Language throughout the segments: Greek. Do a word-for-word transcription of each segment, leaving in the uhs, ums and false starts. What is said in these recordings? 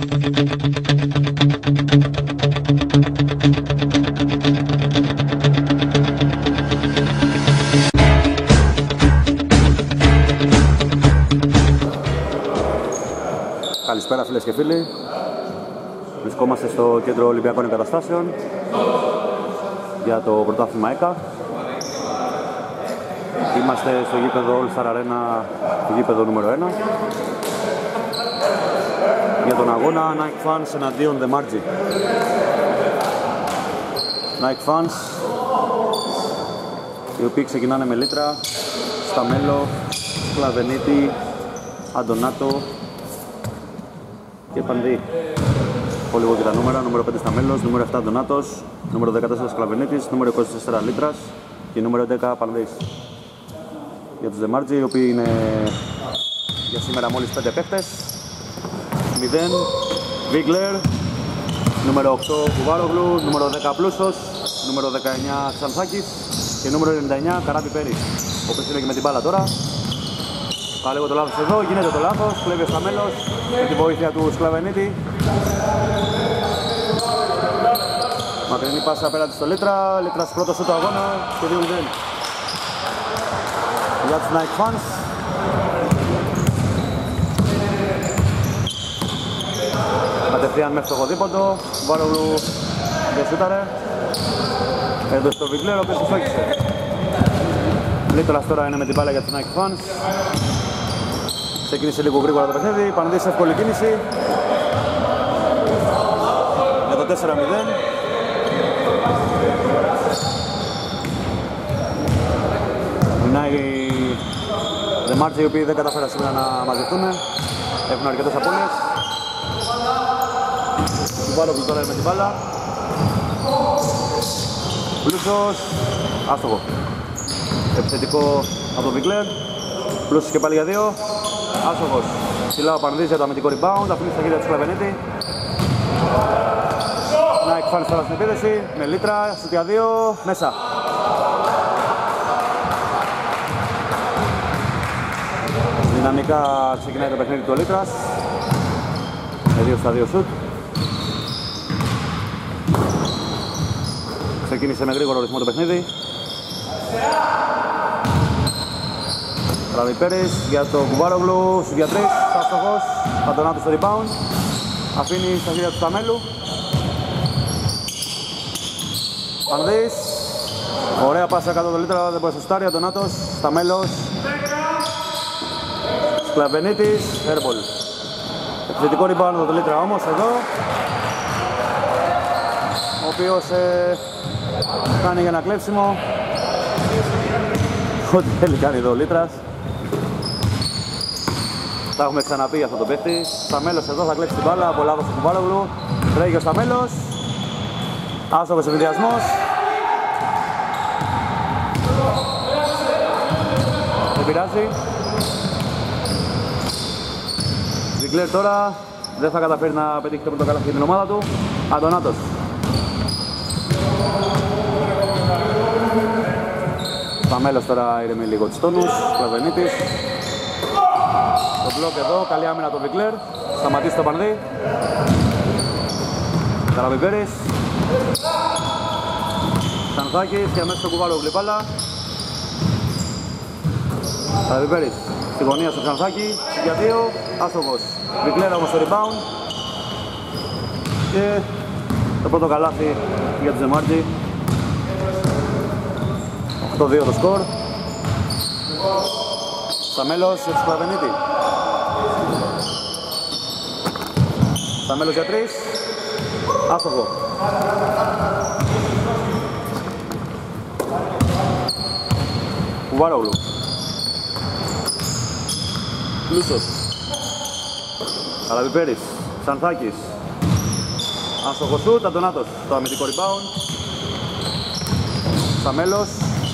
Καλησπέρα φίλες και φίλοι. Βρισκόμαστε στο κέντρο Ολυμπιακών Εγκαταστάσεων για το πρωτάθλημα ΕΚΑ. Είμαστε στο γήπεδο All Star Arena, το γήπεδο νούμερο ένα, για τον αγώνα Nike Fans εναντίον The Margi. Nike Fans, οι οποίοι ξεκινάνε με Λίτρα, Σταμέλο, Σκλαβενίτη, Αντωνάτο και Πανδί. Πω λίγο και τα νούμερα: νούμερο πέντε Σταμέλος, νούμερο επτά Αντωνάτος, νούμερο δεκατέσσερα Σκλαβενίτης, νούμερο είκοσι τέσσερα Λίτρας και νούμερο έντεκα Πανδής. Για τους The Margi, οι οποίοι είναι για σήμερα μόλις πέντε παίκτες. μηδέν Βίγκλερ, νούμερο οκτώ Κουβάρογλου, νούμερο δέκα Πλούσος, νούμερο δεκαεννιά Ξανθάκης και νούμερο ενενήντα εννιά Καράπη Πέρι, ο οποίος είναι και με την μπάλα τώρα. Θα λέγω το λάθος εδώ, γίνεται το λάθος, κλέβει ο Σταμέλος με την βοήθεια του Σκλαβενίτη. Μακρινή πάσα απέναντι στο Λίτρα, Λίτρας πρώτο σου του αγώνα και δύο μηδέν. Για τους Nike Fans. Κατευθείαν μέχρι το κωδίποντο, Βάρογλου δεν σούταρε. Έδωσε το Βιγκλέρ, ο οποίος τους φέκησε. Λίτρας τώρα είναι με την μπάλα για τους Nike Fans. Ξεκίνησε λίγο γρήγορα το παιχνίδι, Πανδής εύκολη κίνηση για το τέσσερα μηδέν. Μιλάει οι The Margi, οι οποίοι δεν κατάφεραν σήμερα να μαζευτούν, έχουν αρκετές απώλειες. Του Βάλογλου τώρα είναι με την μπάλα. Πλούσος, άστοχο. Επιθετικό από τον Βιγκλέρ. Πλούσος και πάλι για δύο. Άστοχος. Ψηλά ο Πανδής για το αμυντικό rebound, αφήνει στα χέρια του Σκλαβενίτη. Nike Fans τώρα στην επίδεση, με Λίτρα, σουτ για δύο, μέσα. Δυναμικά ξεκινάει το παιχνίδι του Λίτρας, με δύο στα δύο σουτ. Ξεκίνησε με γρήγορο ρυθμό το παιχνίδι. Τραβιπέρης για τον Κουβάρογλου, σουτ για τρεις, άστοχος. Αντωνάτος στο rebound, αφήνει στα χέρια του Σταμέλου. Πανδής, ωραία πάσα κάτω το Λίτρα, δεν μπορεί να σουτάρει. Αντωνάτος, Σταμέλος, Σκλαβενίτης, airball. Επιθετικό rebound το Λίτρα όμως εδώ, ο οποίος ε, κάνει για ένα κλέψιμο. Ό,τι θέλει κάνει εδώ ο Λίτρας. Τα έχουμε ξαναπεί αυτό το παίχτη. Σταμέλος εδώ θα κλέψει την μπάλα από λάθος του Κουβάρογλου. Τρέχει ο Σταμέλος. Άστοχος ευηδιασμός. Δεν πειράζει. Βιγκλέρ τώρα δεν θα καταφέρει να πετύχει το πρώτο καλάθι για την ομάδα του. Αντωνάτος. Σταμέλος τώρα ήρεμε λίγο τους τόνους. Σκλαβενίτης. Το μπλοκ εδώ, καλή άμυνα το Βιγκλέρ. Σταματήσει το Πανδί. Καραβιπέρης. Ξανθάκης και αμέσως το Κουβάρογλου μπάλα. Καραβιπέρης στη γωνία στο Ξανθάκη, για δύο, άστοχος. Βιγκλέρ όμως το rebound. Και το πρώτο καλάθι για τους The Margi. οκτώ δύο το σκορ. Σταμέλος για τους Σκλαβενίτη. Σταμέλος για τρεις. Άστοχο. Κουβάρογλου. Πλούσος. Καραβιπέρης. Ξανθάκης. Άστοχο σουτ. Αντωνάτος. Το αμυντικό rebound. Σταμέλος.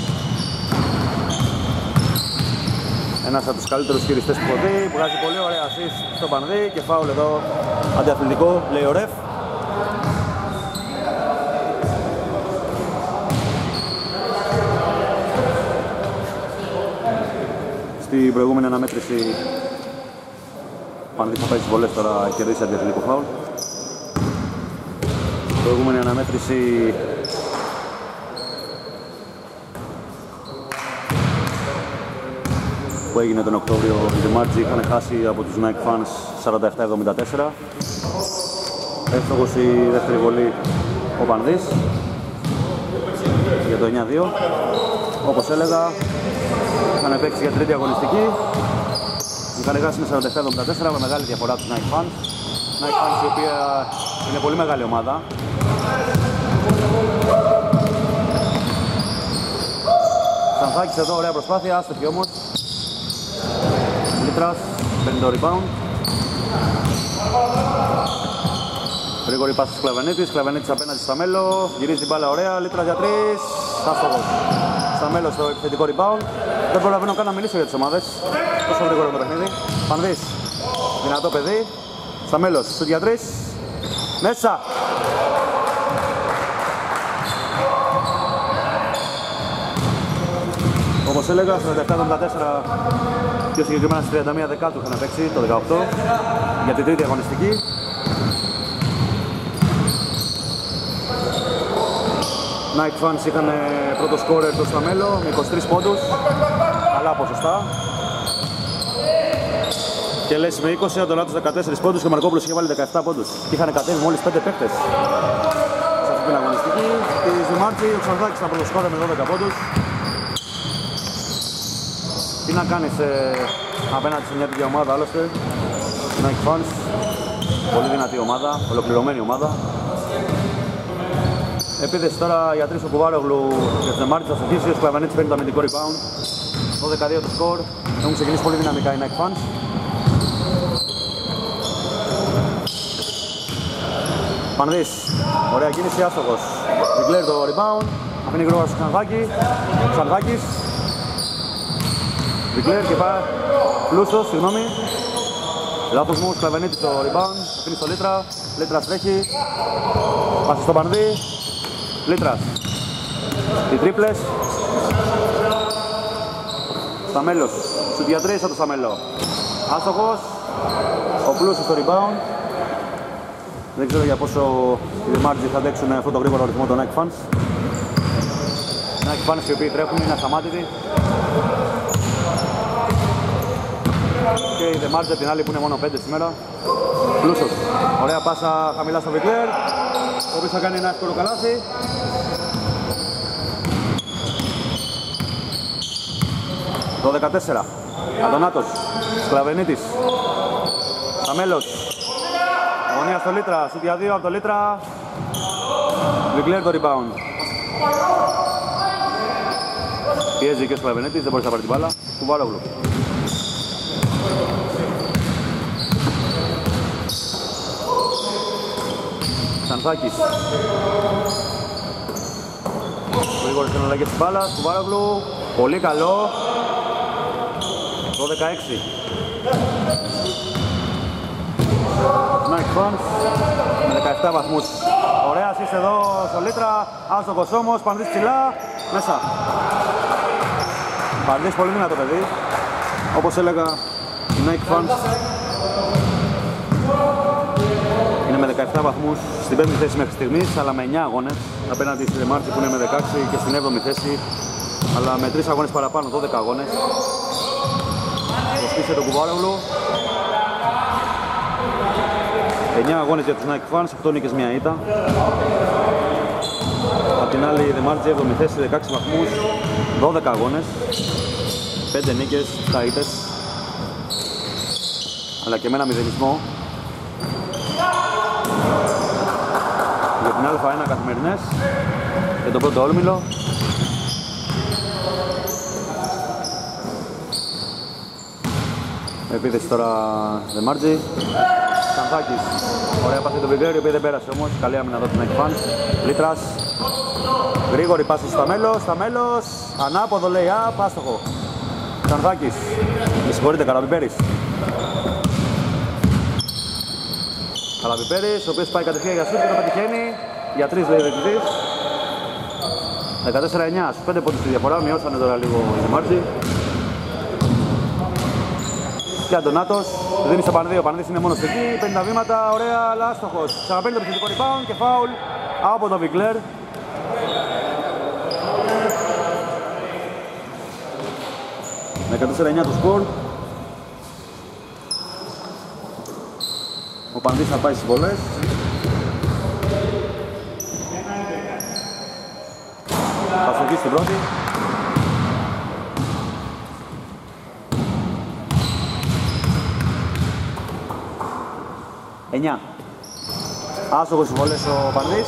Ένας από τους καλύτερους χειριστές που έχω δει. Βγάζει πολύ ωραία assist στο Πανδί και φάουλ εδώ αντιαθλητικό, λέει ο ρεφ. Στην προηγούμενη αναμέτρηση ο Πανδής θα πάει στις βολές, τώρα κερδίσει αντιαθλητικό φάουλ. Προηγούμενη αναμέτρηση που έγινε τον Οκτώβριο, οι Δεμάρτζοι είχαν χάσει από τους Nike Fans σαράντα επτά εβδομήντα τέσσερα. Εύστοχος η δεύτερη βολή ο Πανδής για το εννιά δύο. Όπως έλεγα, είχαν παίξει για τρίτη αγωνιστική. Είχαν χάσει με σαράντα επτά εβδομήντα τέσσερα με μεγάλη διαφορά τους Nike Fans. Nike Fans η οποία είναι πολύ μεγάλη ομάδα. Σανθάκης εδώ, ωραία προσπάθεια, άστοχη όμως. Λίτρας, παίρνει το rebound. Γρήγορη πάση Σκλαβενίτης, Σκλαβενίτης απέναντι στα Μέλο. Γυρίζει μπάλα ωραία, Λίτρας για τρεις. Άστοχος. Στα Μέλο στο επιθετικό rebound. Δεν προλαβαίνω καν να μιλήσω για τις ομάδες. Τόσο γρήγορο το παιχνίδι. Πανδής, δυνατό παιδί. Στα Μέλος, σουτ για τρεις. Μέσα. Όπως έλεγα, στο επτά εβδομήντα τέσσερα, πιο συγκεκριμένα στις τριάντα μία Δεκάτου είχαν παίξει το δεκαοκτώ για την τρίτη αγωνιστική. Nike Fans είχαν πρώτο σκόρερ το Σταμέλο με είκοσι τρεις πόντους, καλά ποσοστά. Και λες με είκοσι, ο Ντονάτος δεκατέσσερις πόντους και ο Μαρκόπουλος είχε βάλει δεκαεπτά πόντους. Και είχαν κατέβει μόλις πέντε παίκτες σε αυτή την αγωνιστική. Και η Ζουμάρτζη, ο Ξανθάκης θα πρωτοσκόρερ με δώδεκα πόντους. Τι να κάνεις ε, απέναντι σε μια τέτοια ομάδα, άλλωστε. Nike Fans, πολύ δυνατή ομάδα, ολοκληρωμένη ομάδα. Επίδεση τώρα για τρεις ο Κουβάρογλου για τους Δεμάρτης θα στοχίσει, ο Σκλαβενίτης παίρνει το αμυντικό rebound. δώδεκα δύο το σκορ, έχουν ξεκινήσει πολύ δυναμικά οι Nike Fans. Πανδής, ωραία κίνηση, άστοχος. Βικλέρ το rebound, αφήνει γρήγορα στο Ξανθάκη. Ξανθάκης. Βικλέρ και πάει Πλούσος, συγγνώμη. Λάθος μου, Σκλαβενίτης το rebound, αφήνει στο Λίτρα. Λίτρας τρέχει. Πάση στο Πανδί. Λίτρας. Οι τρίπλες. Σταμέλος. Σουτ για τρεις από το Σταμέλο. Άστοχος. Ο Πλούσος στο rebound. Δεν ξέρω για πόσο οι Δεμάρτζοι θα αντέξουν αυτό το γρήγορο ρυθμό των Nike Fans. Οι Nike Fans οι οποίοι τρέχουν είναι ασταμάτητοι. Και οι Δεμάρτζοι την άλλη που είναι μόνο πέντε σήμερα. Πλούσος. Ωραία πάσα χαμηλά στο Βικλέρ, ο οποίος θα κάνει ένα εύκολο καλάθι. Το δεκατέσσερα. Αντωνάτος. Σκλαβενίτης. Σταμέλος. Αγωνία στο Λίτρα. Σουτ για δύο από το Λίτρα. Βικλέρ το rebound. Πιέζει και ο Σκλαβενίτης, δεν μπορεί να πάρει την μπάλα. Κουβάρογλου. Ξανθάκης. Γρήγορες εναλλαγές της μπάλας, Κουβάρογλου. Πολύ καλό. Το δεκαέξι. Nike Fans με δεκαεπτά βαθμούς. Ωραία assist εδώ στο Λίτρα. Άστοχος όμως, Πανδής ψηλά. Μέσα. Πανδής πολύ δυνατό παιδί. Όπως έλεγα, οι Nike Fans είναι με δεκαεπτά βαθμούς στην πέμπτη θέση μέχρι στιγμής, αλλά με εννιά αγώνες απέναντι στη Δεμάρτζη που είναι με δεκαέξι και στην έβδομη θέση, αλλά με τρεις αγώνες παραπάνω, δώδεκα αγώνες. Προσπίσε τον Κουβάρογλου. εννιά αγώνες για τους Nike Fans, οκτώ νίκες, μία ήττα. Απ' την άλλη η Δεμάρτζη έβδομη θέση, δεκαέξι βαθμούς, δώδεκα αγώνες, πέντε νίκες, επτά ήττες, αλλά και με ένα μηδενισμό. Για την Α1 καθημερινές, για τον πρώτο όμιλο. Επίθεση τώρα Δεμάρτζη. Ξανθάκης, ωραία πάση του Βιγκέρ, η οποία δεν πέρασε όμως, καλή άμυνα εδώ του Nike Fans. Λίτρας, γρήγορη πάση στο Σταμέλος, Σταμέλος, ανάποδο λέει up, άστοχο. Ξανθάκης, με συγχωρείτε, Καραπιπέρης. Καραπιπέρης, ο οποίος πάει κατευθείαν για σούτ και το πετυχαίνει, για τρεις λέει δεκτητής. δεκατέσσερα εννιά, στους πέντε πόντους τη διαφορά, μειώσανε τώρα λίγο οι Δεμάρτζοι. Και Αντωνάτος, δίνει στο Πανδί, ο Πανδής είναι μόνος εκεί, παίρνει τα βήματα, ωραία, αλλά άστοχος. Ξαναπαίρνει το επιθετικό rebound και φάουλ από τον Βικλέρ. δεκατέσσερα εννιά το σκορ. Ο Πανδής θα πάει στις βολές. Θα σωγεί στην πρώτη. εννιά. Άσοχος στις βολές ο Πανδής.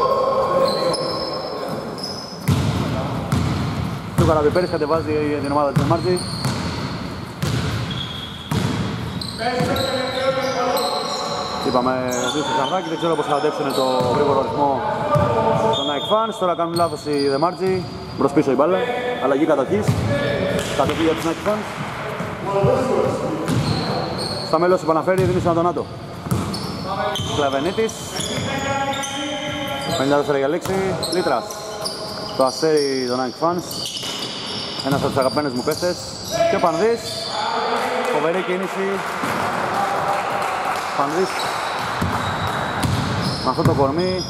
Και ο Καραβιπέρης κατεβάζει την ομάδα της Μάρτζη. Είπαμε δύο στο Ξανθάκι, δεν ξέρω πώς θα αντέξουν το γρήγορο ρυθμό των Nike Fans. Τώρα κάνουν λάθος οι The Margie, μπρος πίσω η μπάλα, αλλαγή κατοχής, κατοχή για τους Nike Fans. Στα μέλος επαναφέρει, δίνει στον Αντωνάτο. Κλαβενίτης, πενήντα τέσσερα για λήξη, Λίτρας. Το αστέρι των Nike Fans, ένας από τους αγαπημένους μου παίχτες. Και ο Πανδής, φοβερή κίνηση. Πανδής με αυτό το κορμί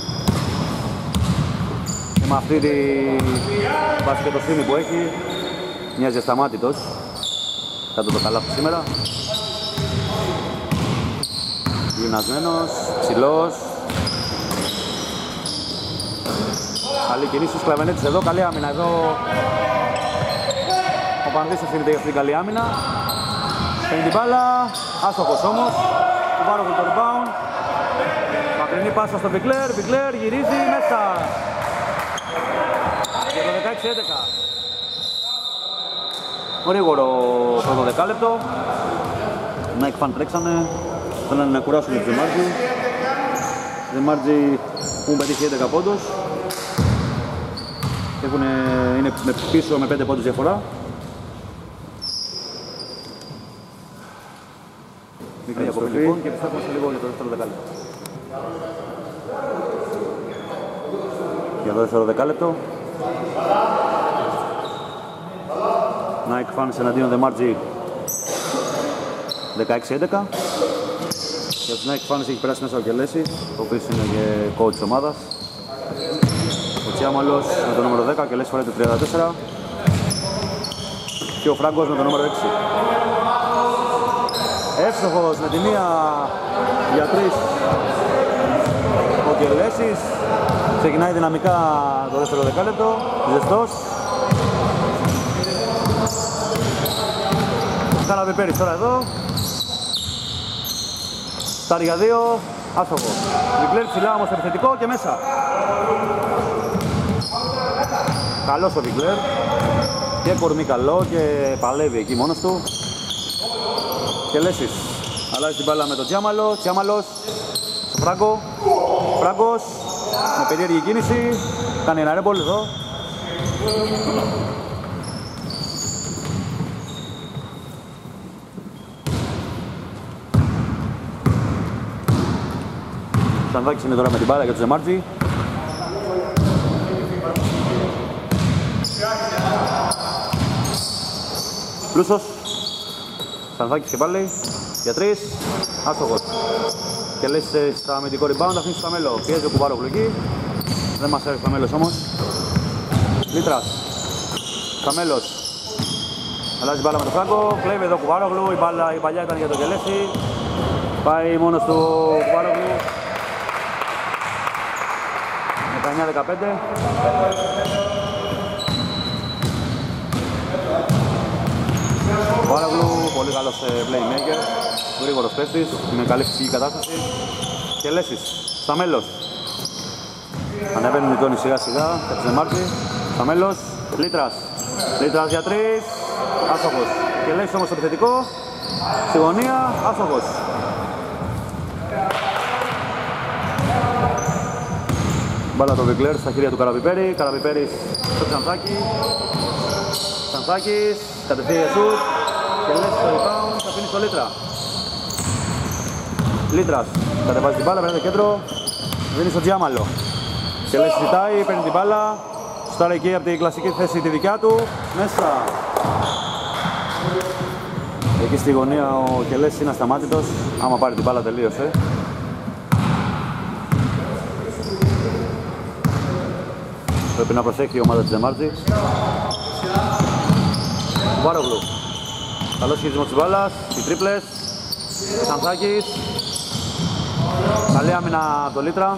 και με αυτή τη μπασκετοσύνη που έχει, μοιάζει ασταμάτητος κάτω το καλάθι σήμερα. Γυμνασμένος, ψηλός. Καλή κινήση, Σκλαβενέτης εδώ, καλή άμυνα εδώ. Ο Πανδής ευθύνεται για αυτήν την καλή άμυνα. Παίρνει την μπάλα, άστοχος όμως. Του Βάρογλου το rebound. Μακρινή πάσα στο Βικλέρ, Βικλέρ γυρίζει μέσα. Για το δεκαέξι έντεκα. Γρήγορο πρώτο δεκάλεπτο. Nike Fan τρέξανε. Θέλανε να κουράσουν τους The Margie. The Margie που έχουν πετύχει έντεκα πόντους. Έχουνε, είναι πίσω με πέντε πόντους διαφορά. Μικρή αποφύγη λοιπόν και επιστρέφουμε σε λίγο για το δεύτερο δεκάλεπτο. Για το δεύτερο δεκάλεπτο. Nike Fans εναντίον The Margie δεκαέξι έντεκα. Για τους Nike Fans έχει περάσει μέσα ο Κελέση, ο οποίος είναι και coach της ομάδας. Ο Τσιάμαλος με το νούμερο δέκα, ο Κελέση φοράει το τριάντα τέσσερα. Και ο Φράγκος με το νούμερο έξι. Εύστοχος με τη μία για τρεις ο Κελέσης. Ξεκινάει δυναμικά το δεύτερο δεκάλεπτο, ζεστός. Καραβιπέρης τώρα εδώ. Στάρι για δύο, άστοχο. Βικλέρ ψηλά όμως επιθετικό και μέσα. Καλός ο Βικλέρ. Και κορμί καλό και παλεύει εκεί μόνος του. Κελέσης αλλάζει την μπάλα με τον Τσιάμαλο. Τσιάμαλος στο Φράγκο. Φράγκος με περίεργη κίνηση. Κάνει ένα ρέμπολ εδώ. Ξανδάκης είναι τώρα με την μπάλα για τους The Margie. Πλούσος. Ξανδάκης και πάλι για τρεις. Άστοχος. Και λες στα αμυντικό rebound, αφήνει στο Σταμέλο. Πιέζει ο Κουβάρογλου εκεί. Δεν μας έρχεται ο Σταμέλος όμως. Λίτρας. Σταμέλος. Αλλάζει μπάλα με τον Φράγκο. Κλέβει εδώ ο Κουβάρογλου. Η, μπάλα, η παλιά ήταν για τον Κελέση. Πάει μόνος του Κουβάρογλου. δεκαεννιά δεκαπέντε. Κουβάρογλου, πολύ καλός playmaker. Γρήγορος παίκτης, με καλή φυσική κατάσταση. Κελέσης, Σταμέλος. Ανεβαίνουν οι τόνοι σιγά σιγά, για τους The Margie. Σταμέλος, Λίτρας. Λίτρας για τρεις, άστοχος. Κελέσης όμως επιθετικό, στη γωνία, άστοχος. Μπάλα το Βικλέρ στα χέρια του Καραβιπέρη. Καραβιπέρης στο Ξανθάκι. Ξανθάκης, κατευθείαν για σουτ. Κελέσης στο rebound, θα πίνει στο Λίτρα. Λίτρας, κατεβάζει την μπάλα, παίρνει το κέντρο, δίνει στο Τσιάμαλο. Κελέσης ζητάει, παίρνει την μπάλα, στάρει εκεί από την κλασική θέση τη δικιά του, μέσα. Εκεί στη γωνία ο Κελέσης είναι ασταμάτητος, άμα πάρει την μπάλα τελείωσε. Πρέπει να προσέχει η ομάδα της Δεμάρτζη. Κουβάρογλου. Καλός χειρισμός της μπάλας, οι τρίπλες. Σανθάκης. Καλή άμυνα από το Λίτρα.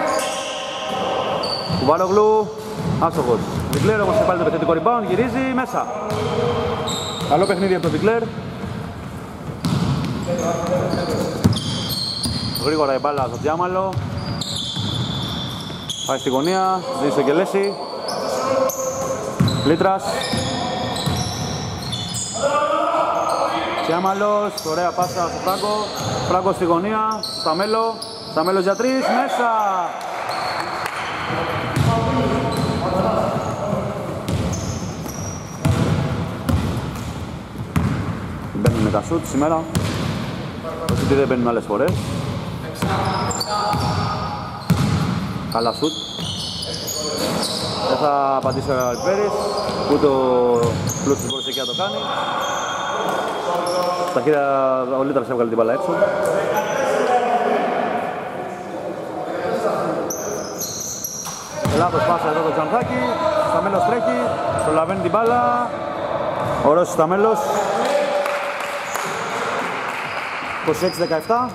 Κουβάρογλου. Άστοχος. Βικλέρ όμως και πάλι το επιθετικό rebound, γυρίζει μέσα. Καλό παιχνίδι από τον Βικλέρ. Γρήγορα η μπάλα στο Τζιάμαλο. Πάει στη γωνία, δίνει στο Κελέση. Λίτρας. Τζιάμαλος, ωραία πάσα στο Φράγκο. Φράγκο στη γωνία, Σταμέλο. Σταμέλος για τρεις, μέσα. Μπαίνουν με τα σουτ σήμερα. Το σουτ δεν μπαίνουν άλλες φορές. Καλά σουτ. Δεν θα απαντήσει ο Αλπέρης, ούτε ο Πλούσιος μπορούσε εκεί να το κάνει. Στα χέρια ο Λίτρας έβγαλε την μπάλα έξω. Λάθος πάσα εδώ το Τζανθάκη. Σταμέλος τρέχει, προλαβαίνει την μπάλα. Ωραίος Σταμέλος. είκοσι έξι δεκαεπτά.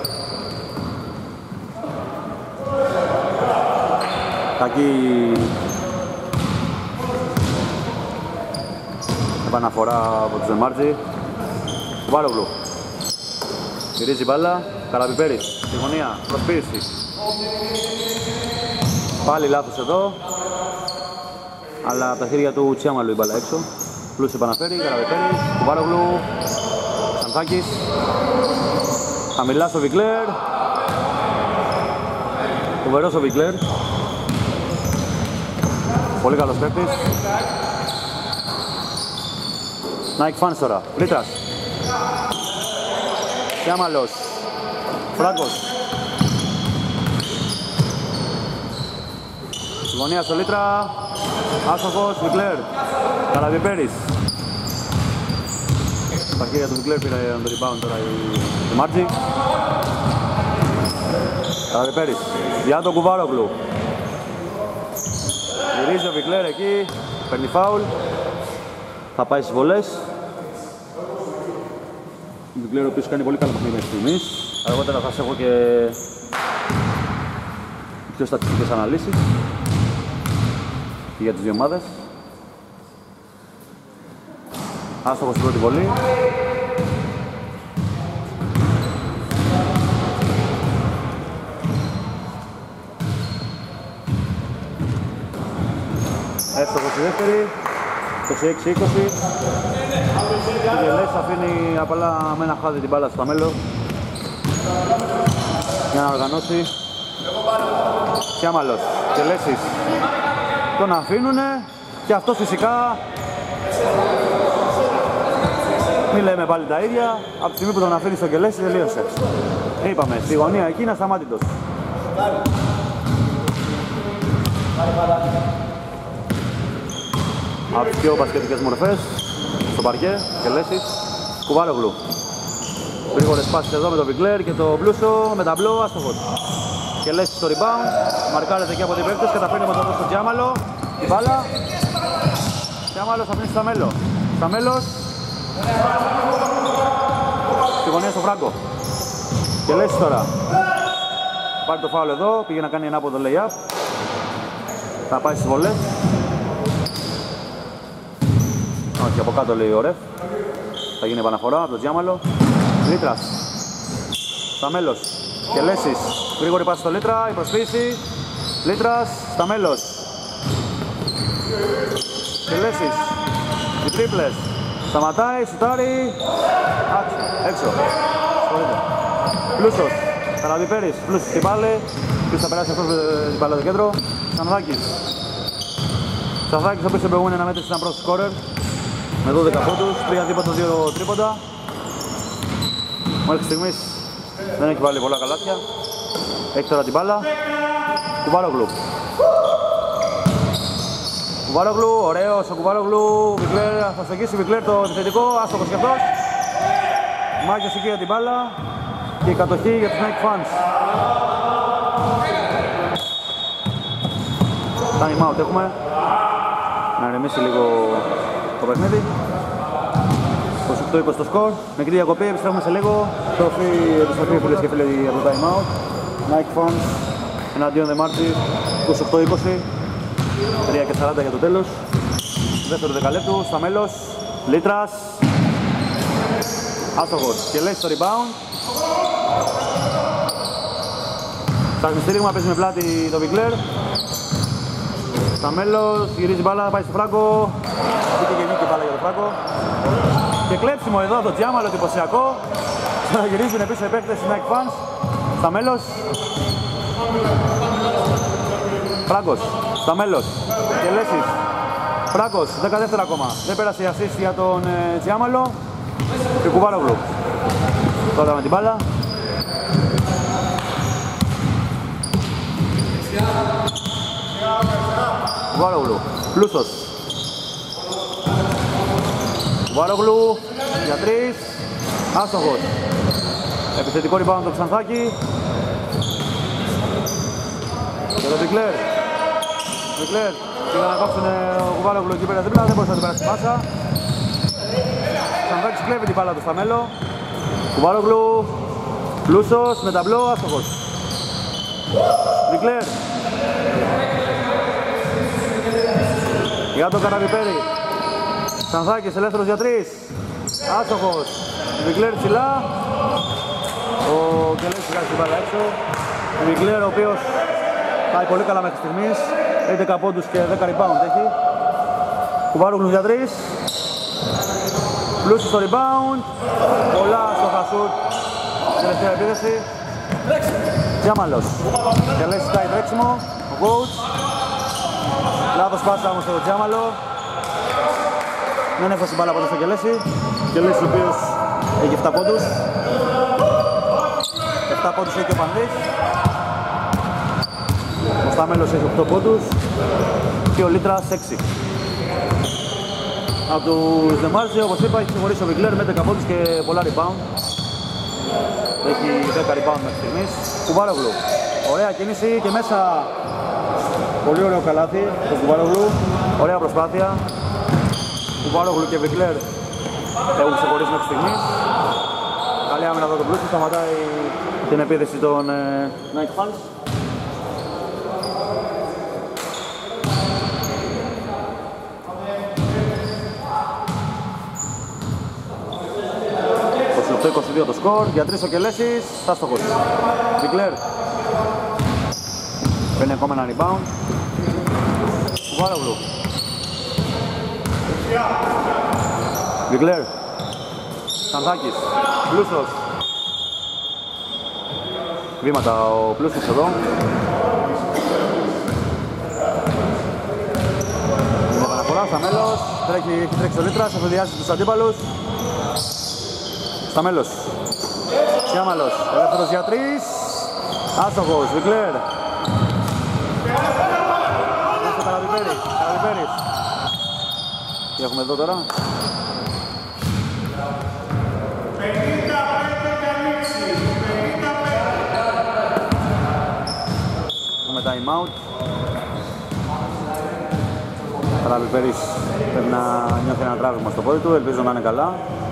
Κακή επαναφορά από τους Δεμάρτζη. Κουβάρογλου. Γυρίζει μπάλα. Καραπιπέρης. Στη γωνία. Προσποίηση. Πάλι λάθος εδώ. Αλλά από τα χέρια του Τσιάμαλου η μπάλα έξω. Πλούς επαναφέρει. Καραπιπέρης. Κουβάρογλου. Σανθάκης. Χαμηλά στο Βικλέρ. Φοβερός ο Βικλέρ. Πολύ καλός παίκτης. Nike Fans τώρα. Λίτρας. Τσιάμαλος. Φράγκος. Στη γωνία στο Λίτρα. Άστοχος. Βικλέρ. Καραβιπέρης. Στα χέρια του Βικλέρ πήρε το rebound τώρα η Μάρτζη. Καραβιπέρης. Για τον Κουβάρογλου. Γυρίζει ο Βικλέρ εκεί, παίρνει φάουλ. Θα πάει στις βολές. Ο Βικλέρ ο οποίος κάνει πολύ καλό παιχνίδι μέχρι στιγμής. Αργότερα θα σας έχω και πιο στατιστικές αναλύσεις και για τις δύο ομάδες. Άστοχος στην πρώτη βολή. Εύστοχος στη δεύτερη, είκοσι έξι είκοσι. Ο Γελές αφήνει απλά με ένα χάδι την μπάλα στο Σταμέλο για να οργανώσει. Τσιάμαλος, Γελέσης τον αφήνουνε και αυτός φυσικά μην λέμε πάλι τα ίδια. Από τη στιγμή που τον αφήνει στο Γελέση τελείωσε. Είπαμε, στη γωνία εκεί είναι ασταμάτητος. Από τις πιο μπασκετικές μορφές στο παρκέ, Κελέσης, Κουβάρογλου. Γρήγορες πάσεις εδώ με τον Βικλέρ και το Μπλούσο με τα μπλό, άστοχος. Κελέσης στο rebound, μαρκάρεται εκεί από την παίκτες, καταφέρνει με τον στο Τζιάμαλο, την μπάλα. Τζιάμαλος αφήνει Σταμέλο. Σταμέλος. Στη γωνία στο Φράγκο. Κελέσης τώρα. Πάρει το φάουλ εδώ, πήγε να κάνει ένα από το lay-up. Θα πάει στις βολές. Όχι, από κάτω λέει ο ρεφ. Θα γίνει επαναφορά από τον Τζιάμαλο. Λίτρας. Σταμέλος. Κελέσης. Γρήγορη πάση στο Λίτρα. Η προσποίηση. Λίτρας. Σταμέλος. Κελέσης. Οι τρίπλες. Σταματάει. Σουτάρει. Έξω. Συγχωρείτε. Πλούσος. Καραβιπέρης. Πλούσος στην πάλε. Ποιος θα περάσει αυτός την πάλε στο κέντρο. Σανδάκης. Σανδάκης ο οποίος στην προηγούμενη αναμέτρηση ήταν πρώτος σκόρερ. Με δώδεκα πόντους, τρία δίποντα, δύο τρίποντα. Μέχρι στιγμής δεν έχει βάλει πολλά καλάθια. Έχει τώρα την μπάλα. Κουβάρογλου. Κουβάρογλου, ωραίος ο Κουβάρογλου. Βικλέρ, θα στοχίσει Βικλέρ το επιθετικό, άστοχος και αυτός. Μάκης εκεί για την μπάλα. Και η κατοχή για τους Nike Fans. Time out έχουμε. να ηρεμήσει λίγο το παιχνίδι. είκοσι οκτώ είκοσι το σκορ. Μικρή διακοπή, επιστρέφουμε σε λίγο. Τροφή, επιστροφή φίλες και φίλοι από το time out. Nike Fans εναντίον Δεμάρτη είκοσι οκτώ είκοσι. τρία και σαράντα για το τέλος. Δεύτερο δεκαλέπτου, στα μέλος. Λίτρας. Άστοχος και λέει στο rebound. Ψάχνει στήριγμα, παίζει με πλάτη το Βικλέρ. Στα μέλος, γυρίζει μπάλα, πάει στο Φράγκο. Μπήκε και νίκη μπάλα για τον Φράγκο. Και κλέψιμο εδώ το Τζιάμαλο, εντυπωσιακό. Ξαναγυρίζουν πίσω οι παίκτες της Nike Fans. Στα μέλος. Φράγκος, στα μέλος. Και Λέσεις. Φράγκος, δέκα δεύτερα ακόμα. Δεν πέρασε η assist για τον ε, Τζιάμαλο. Και Κουβάρογλου. Τώρα με την μπάλα. Κουβάρογλου. Πλούσος. Κουβάρογλου για τρεις. Άστοχος. Επιθετικό rebound το Ξανθάκη. Και το Βικλέρ. Βικλέρ. Πήγαν να κόψουν ο Κουβάρογλου εκεί πέρα δίπλα. Δεν μπορούσε να την περάσει τη μάσα. Ξανθάκης κλέβει την μπάλα του στα μέλο. Κουβάρογλου. Πλούσος με ταμπλό. Άστοχος. Βικλέρ. Για τον Καραβιπέρη. Ξανθάκης ελεύθερος για τρεις. Άστοχος. Βικλέρ ψηλά. Ο Κελέης βγάζει την μπάλα έξω. Ο Βικλέρ ο οποίος πάει πολύ καλά μέχρι στιγμής. έντεκα πόντους και δέκα rebound έχει. Κουβάρογλου για τρεις. Πλούσιος στο rebound. Πολλά στο Χασούρ. Τελευταία επίδεση. Τζιάμαλος. Κελέης ζητάει τρέξιμο. Ο coach. Λάθος πάσα όμως στο Τζιάμαλο. Δεν έφτασε μπάλα από το Κελέση. Κελέση ο οποίος έχει επτά πόντους. επτά πόντους έχει και ο Πανδής. Ο Στάμελος έχει οκτώ πόντους. Και ο Λίτρας έξι. Από τους Δεμάρτζη, όπως είπα, έχει συμμορήσει ο Βικλέρ με έντεκα πόντους και πολλά rebound. Έχει δέκα rebound μέχρι στιγμής. Κουβάρογλου. Ωραία κίνηση και μέσα. Πολύ ωραίο καλάθι το Κουβάρογλου. Ωραία προσπάθεια. Κουβάρογλου και Βικλέρ έχουν ξεχωρίσει μέχρι στιγμής. Καλή άμυνα εδώ το Πλούσιο, σταματάει την επίθεση των ε, Nike Fans. είκοσι οκτώ είκοσι δύο το σκορ, για τρεις ο Κελέσης, άστοχος. Βικλέρ παίρνει ακόμα ένα rebound. Κουβάρογλου. Βικλέρ. Ξανθάκης. Πλούσος. Βήματα ο Πλούσος εδώ. Είναι επαναφορά στα μέλος. Τρέχει, έχει τρέξει ο Λίτρας, αφαιδιάζει τους αντίπαλους. Στα μέλος. Τζιάμαλος. Ελεύθερος για τρεις. Άστοχος. Βικλέρ. Καραβιπέρης. Καραβιπέρης. Τι έχουμε εδώ τώρα. Έχουμε time out. Καραβιπέρης πρέπει να νιώθει ένα τράβημα στο πόδι του, ελπίζω να είναι καλά.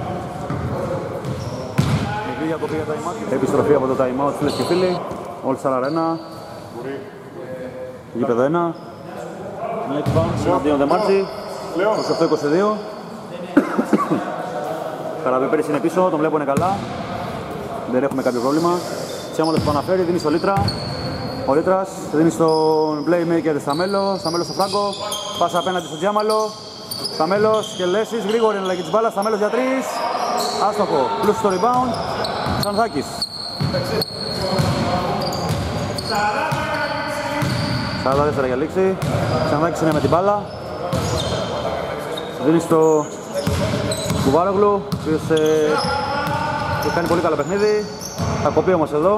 Μικρή διακοπή για time out. Επιστροφή από το time out, φίλες και φίλοι. All Star Arena. Γήπεδο ένα. Εναντίον Δεμάρτζη. είκοσι οκτώ είκοσι δύο. Καραβιπέρης είναι πίσω, τον βλέπουν καλά. Δεν έχουμε κάποιο πρόβλημα. Τσιάμαλος που αναφέρει, δίνει στο Λίτρα. Ο Λίτρας δίνει στον playmaker Σταμέλο. Σταμέλος στο Φράγκο. Πάσα απέναντι στο Τζιάμαλο. Σταμέλος και Λέσης. Γρήγορη εναλλαγή της μπάλας. Σταμέλος για τρεις. Άστοχο. Πλούσιο στο rebound. Ξανθάκης. σαράντα τέσσερα για λήξη. Ξανθάκης είναι με την μπάλα. Δίνει στο Κουβάρογλου, ο οποίος ε, κάνει πολύ καλό παιχνίδι. Θα κοπεί όμως εδώ.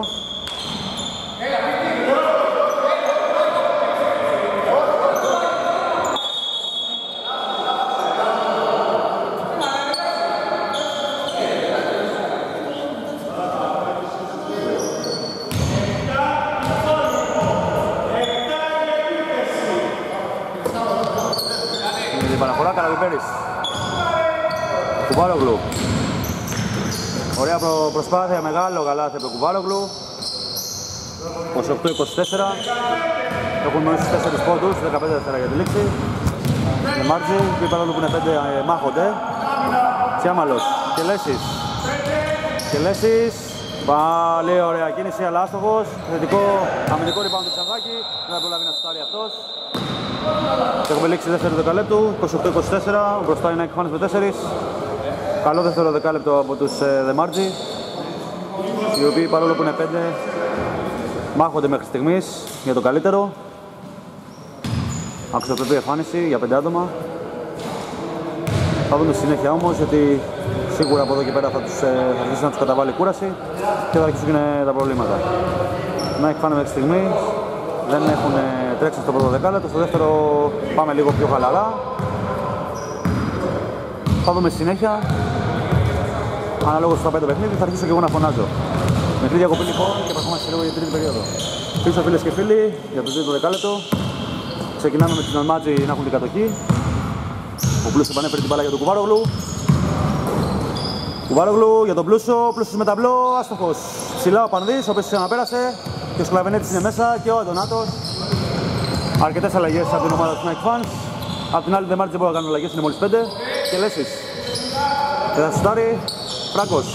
Πέρις. Κουβάρογλου. Ωραία προ, προσπάθεια, μεγάλο καλάθι από τον Κουβάρογλου. είκοσι οκτώ είκοσι τέσσερα. Έχουν μόλις τέσσερις πόντους, δεκαπέντε τέσσερα για τη λήξη. Δεμάρτζη, που παρόλο που είναι πέντε μάχονται. Τσιάμαλος, Κελέσης. Κελέσης. Πολύ ωραία κίνηση, αλλά άστοχος. Θετικό αμυντικό rebound του Ξανθάκη. Δεν προλάβει να σουτάρει αυτός. Έχουμε λήξει δεύτερο δεκαλέπτου, είκοσι οκτώ είκοσι τέσσερα. Μπροστά είναι εκφάνης με τέσσερις. Καλό δεύτερο δεκάλεπτο από τους Δεμάρτζη, οι οποίοι παρόλο που είναι πέντε μάχονται μέχρι στιγμής για το καλύτερο. Αξιοπρεπή εμφάνιση για πέντε άτομα. Θα δούμε στη συνέχεια όμως ότι σίγουρα από εδώ και πέρα θα, τους, θα αρχίσει να τους καταβάλει κούραση και θα αρχίσουν και τα προβλήματα. Να εκφάνε μέχρι στιγμής, δεν έχουν τρέξει στο πρώτο δεκάλεπτο, στο δεύτερο πάμε λίγο πιο χαλαρά. Θα δούμε στη συνέχεια. Αναλόγως θα πάει το παιχνίδι, θα αρχίσω και εγώ να φωνάζω. Μικρή διακοπή λοιπόν και προχωράμε λίγο για την τρίτη περίοδο. Πίσω φίλες και φίλοι για το τρίτο δεκάλεπτο. Ξεκινάμε με την Δεμάρτζη να έχουν την κατοχή. Ο Πλούσος επανέφερε την μπάλα για τον Κουβάρογλου. Κουβάρογλου για τον Πλούσο, Πλούσος με ταμπλό, άστοχος. Ψηλά ο Πανδής, ο οποίος ξαναπέρασε. Και ο Σκλαβενέτης είναι μέσα και ο Αντωνάτος. Αρκετές αλλαγές από την ομάδα του Nike Fans. Απ' την άλλη Δεμάρτζη δεν μπορεί να κάνουν αλλαγές, είναι μόλις πέντε. Και Λέσης. Και θα σουτάρει. Φράγκος.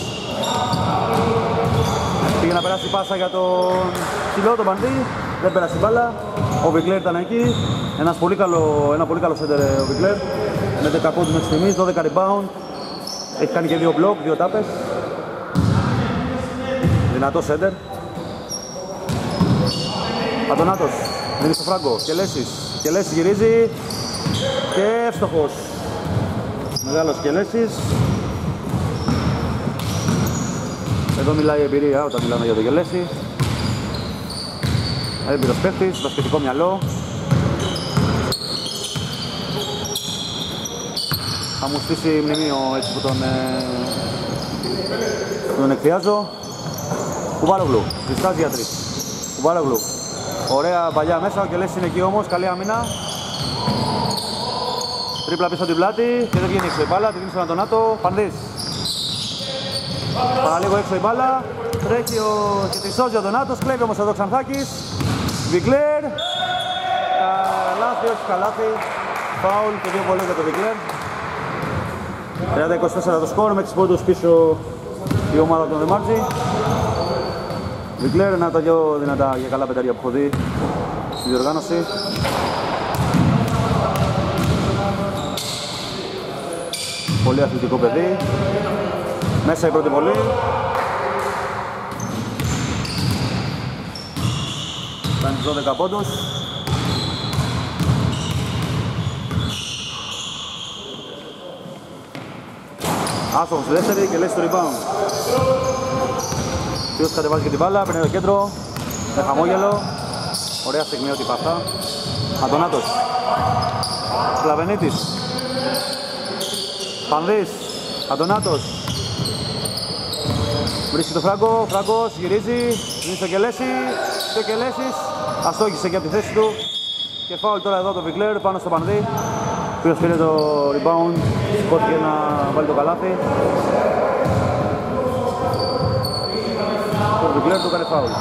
Πήγε να περάσει πάσα για τον ψηλό, τον Πανδί. Δεν πέρασε η μπάλα. Ο Βικλέρ ήταν εκεί. Ένας πολύ καλό, ένα πολύ καλό σέντερ ο Βικλέρ. Με δέκα πόντους μέχρι στιγμής, δώδεκα rebound. Έχει κάνει και δύο μπλοκ, δύο τάπες. Δυνατό σέντερ. Αντωνάτος. Δίνει στο Φράγκο. Κελέσης. Κελέσης γυρίζει. Και εύστοχος. Μεγάλος Κελέσης. Εδώ μιλάει η εμπειρία όταν μιλάμε για το Κελέση. Έμπειρος παίκτης, μπασκετικό μυαλό. Θα μου στήσει μνημείο έτσι που τον, ε, τον εκφιάζω. Κουβάρογλου, διστάζει για τρεις. Κουβάρογλου. Ωραία παλιά μέσα, ο Κελέσης είναι εκεί όμως, καλή άμυνα. Τρίπλα πίσω την πλάτη και δεν βγαίνει έξω η μπάλα, τη δίνει στον Αντωνάτο. Πανδής. Παραλίγο έξω η μπάλα. Τρέχει ο... και τη σώζει ο Αντωνάτος, κλέβει όμως εδώ Ξανθάκης. Βικλέρ. Καλάθι, όχι καλάθι. Φάουλ και δύο βολές για το Βικλέρ. τριάντα είκοσι τέσσερα το σκορ, με τις πόντους πίσω η ομάδα των Δεμάρτζη. Βικλέρ, ένα από τα δυο δυνατά για καλά πεντάρια που έχω δει στη διοργάνωση. Πολύ αθλητικό παιδί. Μέσα η πρώτη βολή. Κάνει τους δώδεκα πόντους. Άστοχος στη δεύτερη και λέει στο rebound. Ποιος κατεβάζει και την μπάλα, παίρνει το κέντρο. Με χαμόγελο. Ωραία στιγμιότυπα είπα αυτά. Αντωνάτος. Σκλαβενίτης. Πανδής. Αντωνάτος. Βρίσκει το Φράγκο, Φράγκος γυρίζει, δίνει στο Κελέση και ο Κελέσης αστόχησε και από τη θέση του και φάουλ τώρα εδώ το Βικλέρ πάνω στο Πανδί, ο οποίος πήρε το rebound, σηκώθηκε να βάλει το καλάθι. Το Βικλέρ του έκανε φάουλ.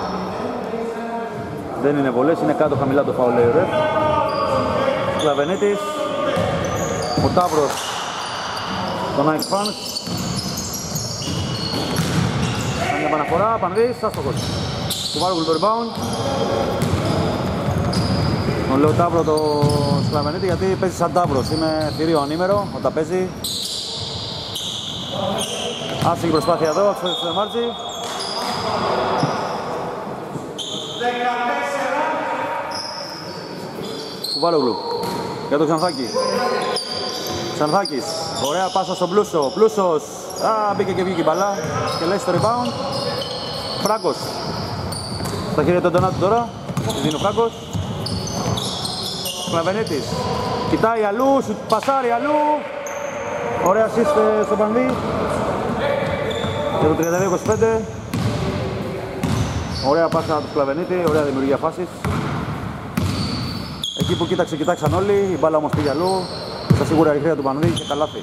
Δεν είναι βολές, είναι κάτω χαμηλά το φάουλ, λέει ο ρεφ. Σκλαβενίτης, ο Ταύρος, το Nike Fans. Κάνει επαναφορά, Πανδής, άστοχος. Κουβάρογλου το rebound. Τον λέω Ταύρο το Σκλαβενίτη γιατί παίζει σαν Ταύρος. Είμαι θηρίο ανήμερο όταν παίζει. Άσχημη προσπάθεια εδώ, αξιότητας του Δεμάρτζη. Κουβάρογλου για τον Ξανθάκη. Ξανθάκης, ωραία πάσα στον Πλούσο. Πλούσος, α, μπήκε και βγήκε η μπαλά και λέει στο rebound. Φράγκος. Στα χέρια του Αντωνάτου τώρα, τη δίνει ο Φράγκος. Σκλαβενίτης, κοιτάει αλλού, σου πασάρει αλλού. Ωραία assist στο Πανδί. Για το τριάντα δύο είκοσι πέντε. Ωραία πάσα του Σκλαβενίτη, ωραία δημιουργία φάσης. Εκεί που κοίταξε, κοιτάξαν όλοι, η μπάλα όμως πήγε αλλού. Στα σίγουρα η χρήμα του Πανδί και καλάθι.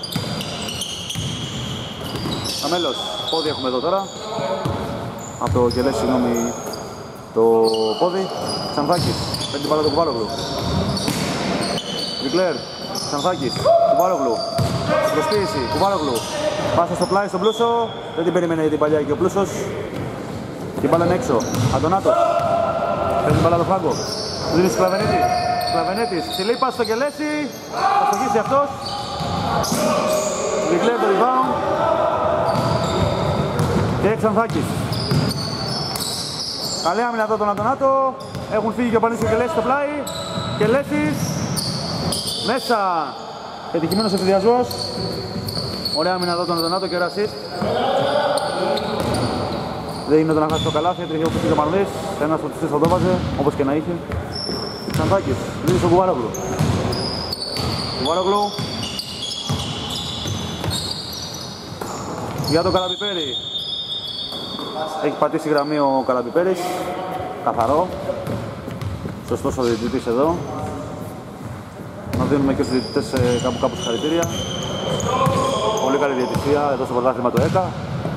Αμέλος, πόδι έχουμε εδώ τώρα. Από το Κελέσι, συγγνώμη, το πόδι. Ξανθάκης, παίρνει την μπάλα του Κουβάρογλου. Βικλέρ, Ξανθάκης, Κουβάρογλου. Προσποίηση, Κουβάρογλου. Πάσα στο πλάι στον Πλούσο. Δεν την περίμενε την παλιά και ο Πλούσος. Την μπάλα είναι έξω. Αντωνάτος. Παίρνει την μπάλα το Φράγκο. Του δίνει Σκλαβενίτη. Σκλαβενίτης. Ψηλή πάση στο Κελέσι. Θα στοχίσει αυτός. Βικλέρ το rebound. Και Ξανθάκης. Καλή άμυνα εδώ τον Αντωνάτο. Έχουν φύγει και ο Πανής και ο Κελέσης στο πλάι. Κελέσης. Μέσα. Πετυχημένος εφηδιασμός. Ωραία άμυνα εδώ τον Αντωνάτο και ωραία assist. Δεν είναι το να χάσει το καλάθι, έτρεχε όπως είχε ο Μανδής. Ένας από τους τρεις θα το βάζε, όπως και να είχε. Ξανθάκης, δίνει στον Κουβάρογλου. Κουβάρογλου. Για τον Καραμπιπέρη. Έχει πατήσει γραμμή ο Καραμπιπέρης. Καθαρό. Σωστός ο διαιτητής εδώ. Να δίνουμε και στους διαιτητές κάπου κάπου συγχαρητήρια. Πολύ καλή διαιτησία εδώ στο πρωτάθλημα του ΕΚΑ.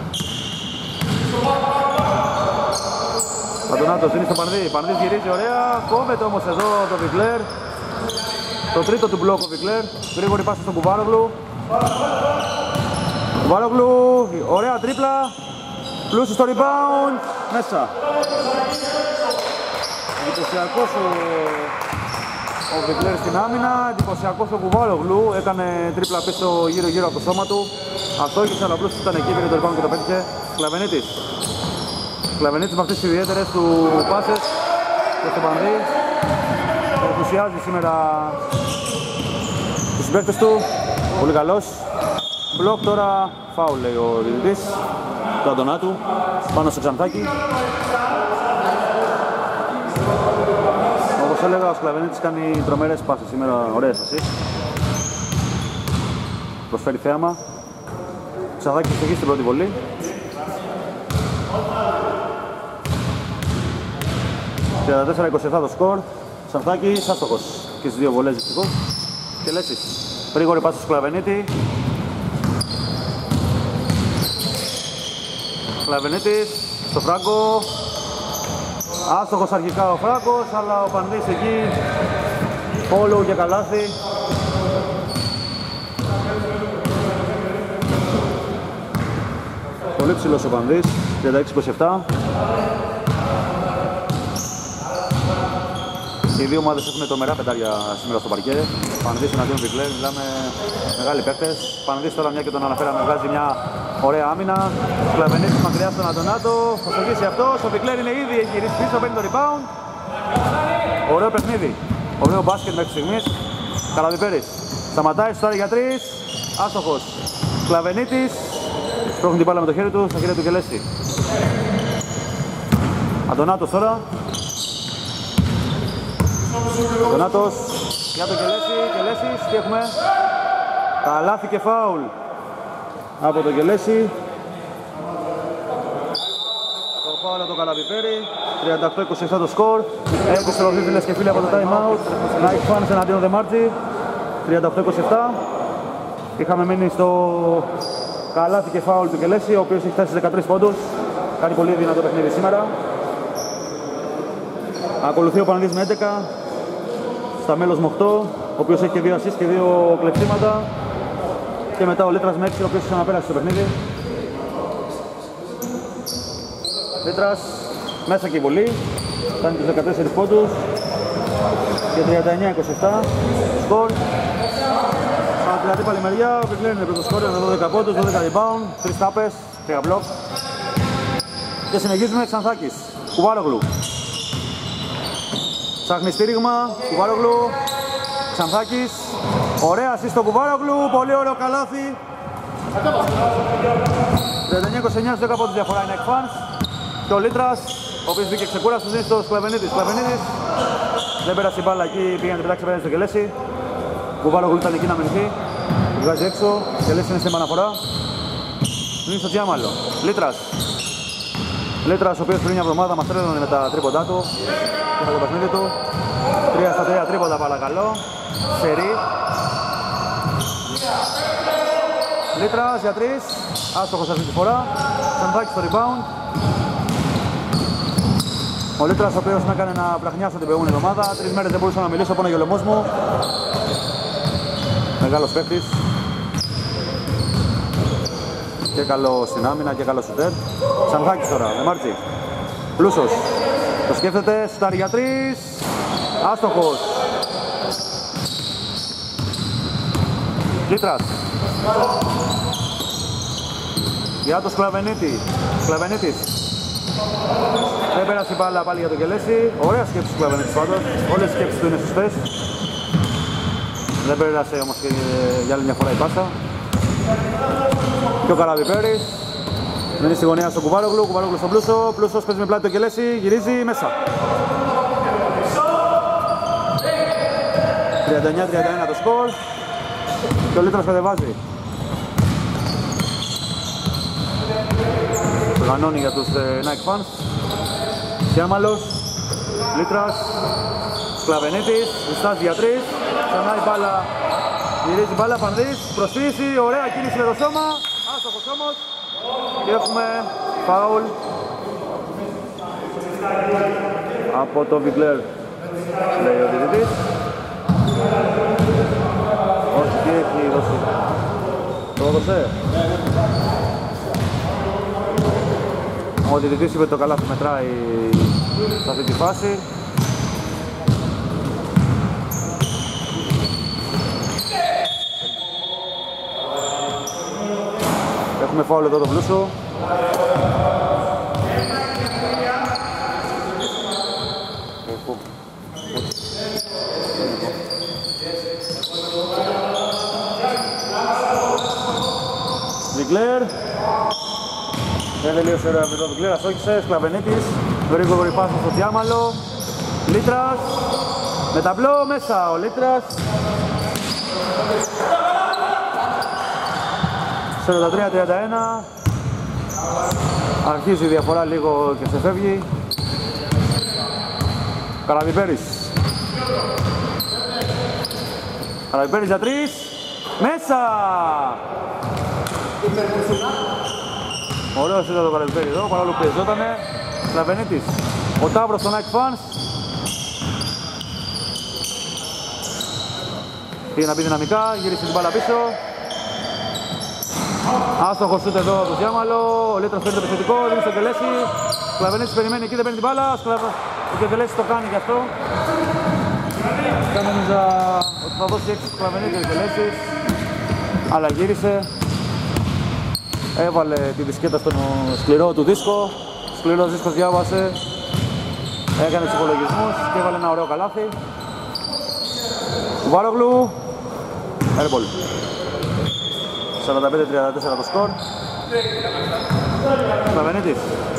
Αντωνάτος δίνει στο Πανδί. Πανδής γυρίζει ωραία. Κόβεται όμως εδώ το Βικλέρ. Το τρίτο του μπλοκ ο Βικλέρ. Γρήγορη πάση στον Κουβάρογλου. Κουβάρογλου. Ωραία τρίπλα. Πλούσιος στο rebound. Μέσα. Εντυπωσιακός ο, ο Βικλέρ στην άμυνα. Εντυπωσιακός ο Κουβάρογλου. Έκανε τρίπλα πίσω γύρω γύρω από το σώμα του. Αστόχησε, αλλά Πλούσιος ήταν εκεί. Πήρε το rebound και το πέτυχε. Σκλαβενίτης. Σκλαβενίτης με αυτές τις ιδιαίτερες του πάσες και στο Πανδί. Ενθουσιάζει σήμερα τους συμπαίκτες του. Πολύ καλός. Μπλοκ τώρα, φάουλ λέει ο διαιτητής του Αντωνάτου πάνω στο Ξανθάκι. Όπως έλεγα, ο Σκλαβενίτης κάνει τρομερές πάσες σήμερα, ωραίες ασίς. Προσφέρει θέαμα. Ξανθάκης στοχίζει στην πρώτη βολή. τριάντα τέσσερα είκοσι επτά το σκορ. Ξανθάκης άστοχος και στις δύο βολές δυστυχώς. Κελέσης. Γρήγορη πάση στο Σκλαβενίτη. Σκλαβενίτης στο Φράγκο. Άστοχος αρχικά ο Φράγκος, αλλά ο Πανδής εκεί. Follow και καλάθι. Πολύ ψηλός ο Πανδής. τριάντα έξι είκοσι επτά. Οι δύο ομάδες έχουν τρομερά πεντάρια σήμερα στο παρκέ. Πανδής εναντίον Βικλέρ, μιλάμε μεγάλοι παίκτες. Πανδής τώρα, μια και τον αναφέραμε, βγάζει μια ωραία άμυνα. Σκλαβενίτης μακριά στον Αντωνάτο. Θα στοχίσει αυτός. Ο Βικλέρ είναι ήδη, έχει γυρίσει πίσω, παίρνει το rebound. Ωραίο παιχνίδι. Ωραίο μπάσκετ μέχρι στιγμής. Καραμπιπέρης. Σταματάει, στάρει για τρεις. Άστοχος. Σκλαβενίτης. Σπρώχνει την μπάλα με το χέρι του, στα χέρια του Κελέσι. Αντωνάτος τώρα. Αντωνάτος για το Κελέσι, Κελέσης, τι έχουμε? Καλάθι και φάουλ από το Κελέσι. Το φάουλ από το Καραμπιπέρη. τριάντα οκτώ είκοσι επτά το σκορ. Επιστροφή φίλες και φίλοι από το time out. Nike Fans εναντίον Δεμάρτζη. τριάντα οκτώ είκοσι επτά. Είχαμε μείνει στο καλάθι και φάουλ του Κελέσι, ο οποίος έχει φτάσει στις δεκατρείς πόντους. Κάνει πολύ δυνατό παιχνίδι σήμερα. Ακολουθεί ο Παναγής με έντεκα. Στα μέλος με οκτώ, ο οποίος έχει και δύο assist και δύο κλεψίματα. Και μετά ο Λίτρας με έξι, ο οποίος ξαναπέρασε στο παιχνίδι. Λίτρας μέσα και η βολή. Φτάνει τους δεκατέσσερις πόντους. Και τριάντα εννέα είκοσι επτά σκορ. Από την αντίπαλη μεριά, ο Βικλέρ είναι πρώτο σκορ, με δώδεκα πόντους, δώδεκα rebound, τρεις τάπες, τρία μπλοκ. Και συνεχίζουμε. Ξανθάκης, Κουβάρογλου. Ψάχνει στήριγμα, Κουβάρογλου, Ξανθάκης. Ωραία assist στο Κουβάρογλου, πολύ ωραίο καλάθι. τριάντα εννέα είκοσι εννέα, δέκα πόντους διαφορά είναι εκφάνς. Και ο Λίτρας, ο οποίος μπήκε ξεκούραστος, δίνει στο Σκλαβενίτης. Σκλαβενίτης δεν πέρασε η μπάλα εκεί, πήγαινε την πετάξει πέρασε στο Κελέσι. Κουβάρογλου ήταν εκεί να μηνθεί, του βγάζει έξω, Κελέσι είναι στην επαναφορά. Δίνει στο Τζιάμαλο, Λίτρας. Λίτρας, ο οποίος πριν μια εβδομάδα μας τρέλωνε με τα τρίποντά του και με το παιχνίδι του. τρία στα τρία τρίποντα παρακαλώ, σερί. Λίτρας για τρεις, άστοχος αυτή τη φορά. Σανδάκης στο rebound. Ο Λίτρας, ο οποίος με έκανε να βραχνιάσω την προηγούμενη εβδομάδα. Τρεις μέρες δεν μπορούσα να μιλήσω, πόναγε ο λαιμός μου. Μεγάλος παίκτης. Και καλό στην άμυνα και καλό σουτέρ. Σανδάκης τώρα, Δεμάρτσι. Πλούσος. Το σκέφτεται, σουτάρει για τρεις. Άστοχος. Λίτρας. Για το Σκλαβενίτη. Σκλαβενίτης. Δεν πέρασε η μπάλα πάλι για τον Κελέση. Ωραία σκέψη του Σκλαβενίτης πάντως. Όλες οι σκέψεις του είναι σωστές. Δεν πέρασε όμως και για άλλη μια φορά η πάσα. Και ο Καραβιπέρης. Μένει στη γωνία στον Κουβάρογλου. Κουβάρογλου στον Πλούσο. Πλούσος παίζει με πλάτη τον Κελέση. Γυρίζει μέσα. τριάντα εννιά τριάντα ένα το σκορ. Και ο Λίτρας κατεβάζει. Οργανώνει για τους ε, Nike fans. Σιάμαλος, Λίτρας, Σκλαβενίτης, Ιστάς για τρεις. Ξανά η μπάλα, γυρίζει μπάλα, Πανδής, προσφύση, ωραία κίνηση με το σώμα. Άστοχος όμως. Και έχουμε φάουλ από τον Βιγκλέρ, λέει ο διαιτητής. Όχι, τι έχει δώσει. Το έδωσε. Ο διαιτητής είπε το καλάθι μετράει σε αυτή τη φάση. Έχουμε φάουλ εδώ το Πλούσο. Βιγκλέρ. Δεν τελείωσε ωραία με τον Βιγκλέρ, αστόχησε, Σκλαβενίτης. Γρήγορη πάσα στο Διάμαλο. Λίτρας. Με ταμπλό μέσα ο Λίτρας. σαράντα τρία τριάντα ένα. Αρχίζει η διαφορά λίγο και σε φεύγει. Καραβιπέρης. Καραβιπέρης για τρεις. Μέσα! Ωραίος ήταν το Καραβιπέρη εδώ, παρόλο που πιεζότανε. Σκλαβενίτης. Ο Ταύρος των Nike fans. Πήγε να πει δυναμικά, γύρισε την μπάλα πίσω. Άστοχο σούτ εδώ από το Διάμαλο. Ο Λίτρας παίρνει το επιθετικό, δίνει στον Κελέση. Σκλαβενίτης περιμένει εκεί, δεν παίρνει την μπάλα. Σκλαβα... Ο Κελέσης το κάνει γι' αυτό. Και νόμιζα ότι θα δώσει έξι Σκλαβενίτης ο Κελέσης. Αλλά γύρισε. Έβαλε τη δισκέτα στον σκληρό του δίσκο. Σκληρός δίσκος διάβασε. Έκανε τους υπολογισμούς και έβαλε ένα ωραίο καλάθι. Κουβάρογλου. Airball. σαράντα πέντε τριάντα τέσσερα το σκορ. Σκλαβενίτης.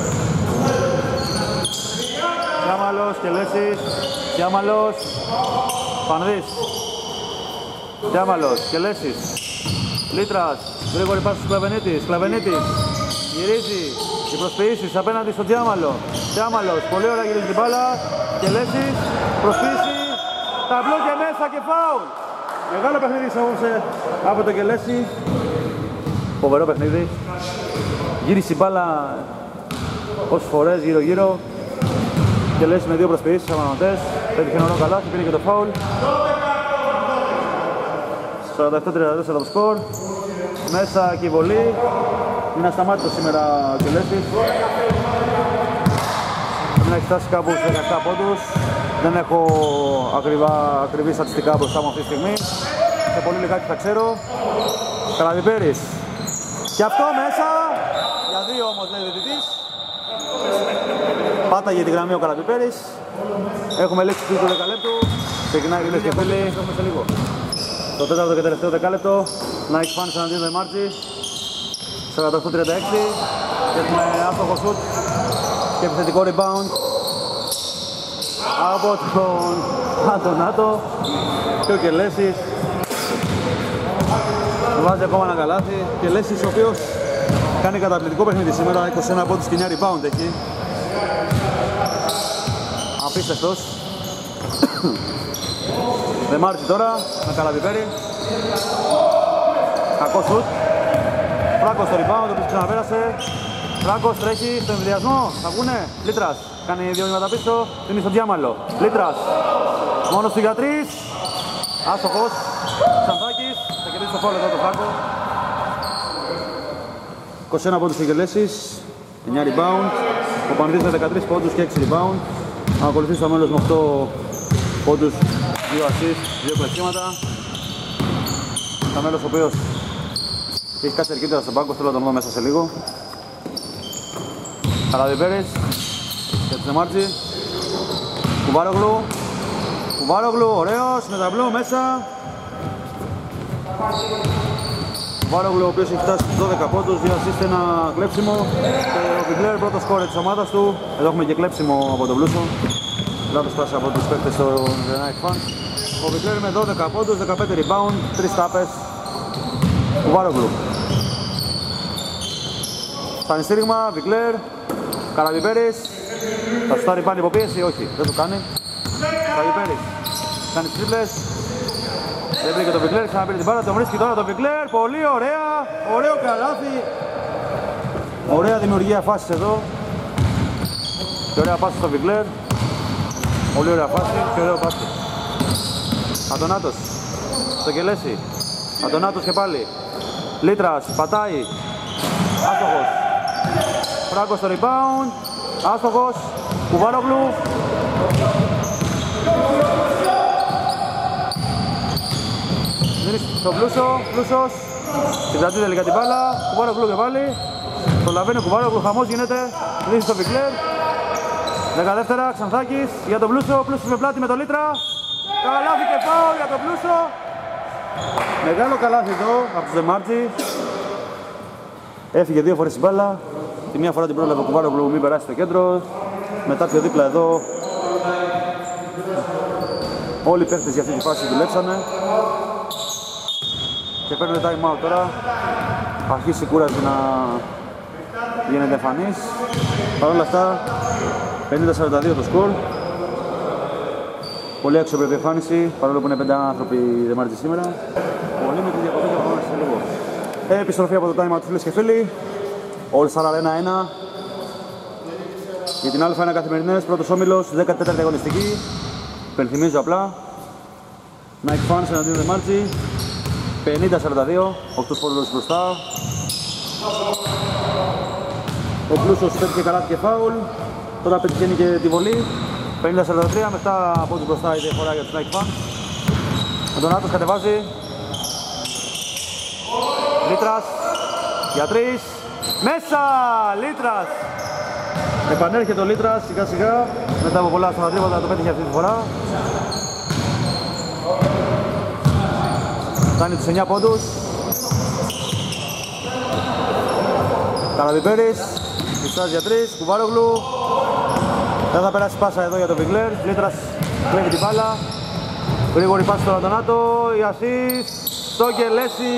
Διάμαλος, Κελέσης. Διάμαλος. Πανδής. Διάμαλος, Κελέσης. Λίτρας. Γρήγορη πάση του Σκλαβενίτης. Σκλαβενίτης. Γυρίζει. Οι προσποιήσεις απέναντι στο Διάμαλο. Διάμαλος. Πολύ ωραία γυρίζει την μπάλα. Κελέσης. Προσποιήσει. Ταμπλό και μέσα και φάουλ. Μεγάλο παιχνίδι εισαγώγησε από το Κελέση. Φοβερό παιχνίδι. Γύρισε η μπάλα όσες φορές γύρω γύρω. Κελέση με δύο προσποιήσεις αμανωτές. Πέτυχε ένα ωραίο καλάθι, πήρε και το φάουλ. σαράντα επτά τριάντα τέσσερα το σκορ. Μέσα και η βολή. Είναι ασταμάτητο σήμερα ο Κελέσης. Πρέπει να έχει φτάσει κάπου στους δεκαεπτά πόντους. Δεν έχω ακριβά, ακριβή στατιστικά μπροστά μου αυτή τη στιγμή. Σε πολύ λιγάκι θα ξέρω. Καραβιπέρης. Και αυτό μέσα. Για δύο όμως λέει ο διαιτητής. Πάταγε τη γραμμή ο Καραβιπέρης. Έχουμε λήξει του δεκαλέπτου. Ξεκινάει φίλες και φίλοι. Το τέταρτο και τελευταίο δεκάλεπτο. Nike fans εναντίον Δεμάρτσι. σαράντα οκτώ τριάντα έξι. Και έχουμε άστοχο σουτ και επιθετικό rebound από τον Αντωνάτο. Και ο Κελέσης βάζει ακόμα ένα καλάθι. Κελέσης ο οποίος κάνει καταπληκτικό παιχνίδι σήμερα. είκοσι ένα πόντους και εννιά rebound εκεί. Απίστευτος. Δεμάρτσι τώρα με Καραβιπέρη. Κακό σουτ. Φράγκος στο rebound, ο οποίος ξαναπέρασε. Φράγκος τρέχει στον εμβιδιασμό. Θα βγουνε. Λίτρας κάνει δύο βήματα πίσω. Δίνει στον Διάμαλο. Λίτρας μόνος του για τρεις. Άστοχος. Ξανθάκης. Θα κερδίσει το φόλο εδώ το Φράγκο. είκοσι ένα πόντους εκτελέσεις. εννιά rebound. Ο Πανδής με δεκατρείς πόντους και έξι rebound. Θα ακολουθήσει το μέλος με οκτώ πόντους, δύο assist, δύο κλεψίματα. Το μέλος ο οποίος έχει κάτσει ερκύτερα στον πάγκο, θέλω να τον δω μέσα σε λίγο. Καραδιπέρης για τους Δεμάρτζη. Κουβάρογλου. Κουβάρογλου, ωραίος, με ταμπλό μέσα. Κουβάρογλου, ο οποίος έχει φτάσει στους δώδεκα πόντους, δύο assist, ένα κλέψιμο. Και ο Βιγκλέρ, πρώτος σκόρερ της ομάδας του. Εδώ έχουμε και κλέψιμο από τον Πλούσο. Λάθος πάση από τους παίκτες στο The Night Fans. Ο Βιγκλέρ με δώδεκα πόντους, δεκαπέντε rebound, τρεις τάπες. Κουβάρογλου. Φτάνει στήριγμα, Βιγκλέρ. Καραδιπέρης. Θα σουτάρει πάλι υποπίεση, όχι, δεν το κάνει. Καραδιπέρης. Κάνει τις τρίπλες. Δεν βρήκε το Βιγκλέρ, ξαναπήρε την μπάλα, τον βρίσκει τώρα το Βιγκλέρ. Πολύ ωραία, ωραίο καλάθι. Ωραία δημιουργία φάσης εδώ. Και ωραία πάση στο Βιγκλέρ. Πολύ ωραία φάση και ωραίο πάση. Αντωνάτος, στο Κελέσι. Αντωνάτος και πάλι. Λίτρας, πατάει. Άστοχος. Φράγκος στο rebound. Άστοχος. Κουβάρογλου. Δίνει στον Πλούσο. Πλούσος. Συγκρατεί τελικά την μπάλα. Κουβάρογλου και πάλι. Το λαβαίνει Κουβάρογλου. Χαμός γίνεται. Δίνει στο Βιγκλέρ. Δεκαδεύτερα. Ξανθάκης για τον Πλούσο. Πλούσος με πλάτη με τον Λίτρα. Καλάθι και φάουλ για τον Πλούσο. Μεγάλο καλάθι εδώ από τους Δεμάρτζη. Έφυγε δύο φορές η μπάλα. Τη μία φορά την πρόλαβε ο Κουβάρογλου, μην περάσει στο κέντρο. Μετά πιο δίπλα εδώ. Όλοι οι παίχτες για αυτή τη φάση δουλέψανε. Και παίρνουν time out τώρα. Αρχίσει η κούραση να γίνεται εμφανής. Παρ' όλα αυτά πενήντα σαράντα δύο το σκορ. Πολύ αξιοπρεπή εμφάνιση, παρόλο που είναι πέντε άνθρωποι Δεμάρτζη σήμερα. Πολύ μικρή διακοπή και πάμε σε λίγο. Επιστροφή από το time out, φίλες και φίλοι. All Star Arena ένα. Για την Α ένα καθημερινές, πρώτος όμιλος, δέκατη τέταρτη αγωνιστική. Υπενθυμίζω απλά. Nike Fans εναντίον Δεμάρτζη. πενήντα σαράντα δύο, οκτώ πόντους μπροστά. Ο Πλούσος πέτυχε καλά και φάουλ. Τώρα πετυχαίνει και τη βολή. πενήντα σαράντα τρία, με επτά πόντους μπροστά η διαφορά για τους Nike Fans. Ο Ντονάτος κατεβάζει. Λίτρας για τρεις. Μέσα! Λίτρας! Επανέρχεται ο Λίτρας σιγά σιγά. Μετά από πολλά στον τρίποτα το πέτυχε αυτή τη φορά. Φτάνει τους εννιά πόντους. Καραδιπέρης. Πιστάζει για τρεις. Κουβάρογλου. Δεν θα περάσει πάσα εδώ για τον Βιγκλέρ. Λίτρας κλέβει την μπάλα. Γρήγορη πάση στον Αντωνάτο. Η ασίστ. Στο Κελέσι.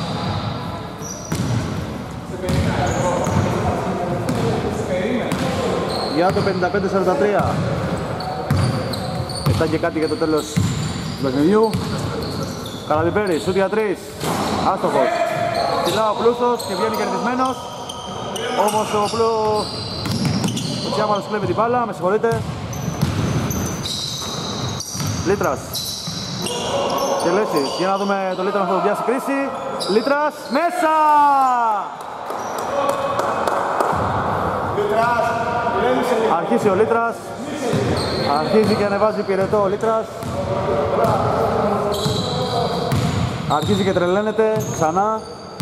Για το πενήντα πέντε σαράντα τρία. Está και κάτι για το τέλος του παιχνιδιού. Καραδιπέρης, σούτ για τρεις. Άστοχος. Ψηλά ο Πλούσος και βγαίνει κερδισμένος. Όμως ο Πλού... ο Τσιάμαλος κλέβει την μπάλα, με συγχωρείτε. Λίτρας. Και Λέσης, για να δούμε το Λίτρα να θα τον πιάσει κρίση. Λίτρας, μέσα! Αρχίσει ο Λίτρας. Αρχίζει και ανεβάζει πυρετό ο Λίτρας. Αρχίζει και τρελαίνεται ξανά.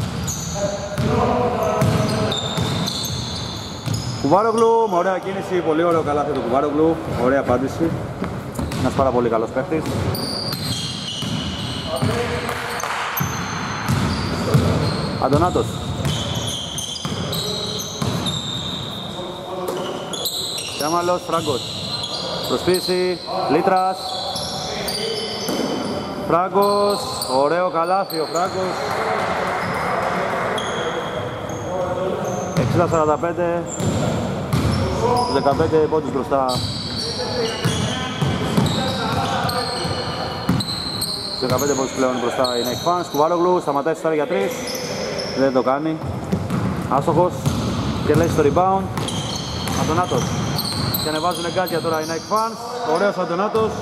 Κουβάρογλου, με ωραία κίνηση, πολύ ωραίο καλάθι του Κουβάρογλου. Ωραία απάντηση. Ένας πάρα πολύ καλός παίχτης. Αντωνάτος. Τσιάμαλος, Φράγκος. Προσποίηση, Λίτρας. Φράγκος, ωραίο καλάθι ο Φράγκος. εξήντα σαράντα πέντε. δεκαπέντε πόντους μπροστά. Σε δεκαπέντε πόντους πλέον μπροστά η Nike Fans. Κουβάρογλου σταματάει τώρα για τρεις. Δεν το κάνει. Άστοχος. Και λέει στο rebound. Αντωνάτος. Και ανεβάζουν εγκάτια τώρα οι Nike Fans. Ωραίος Αντωνάτος.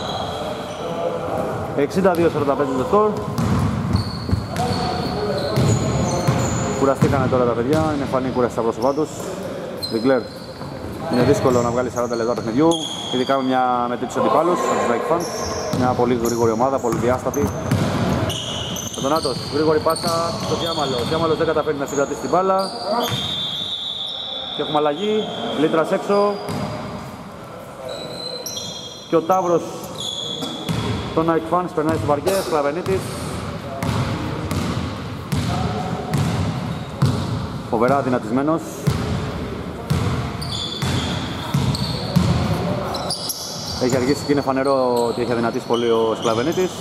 εξήντα δύο σαράντα πέντε το σκορ. Κουραστήκανε τώρα τα παιδιά, είναι φανή κούραση στα πρόσωπά τους. Βικλέρ. Είναι δύσκολο να βγάλει σαράντα λεπτά παιχνιδιού, ειδικά με, μια, με τέτοιους αντιπάλους, τους Nike Fans. Μια πολύ γρήγορη ομάδα, πολύ διάστατη. Ο Ντονάτος, γρήγορη πάσα στο Διάμαλο. Ο Διάμαλος δεν καταφέρει να συγκρατήσει την μπάλα. Και έχουμε αλλαγή, Λίτρας έξω. Και ο Ταύρος των Nike Fans περνάει στο παρκέ, Σκλαβενίτης. Φοβερά δυνατισμένος. Έχει αργήσει και είναι φανερό ότι έχει αδυνατήσει πολύ ο Σκλαβενίτης.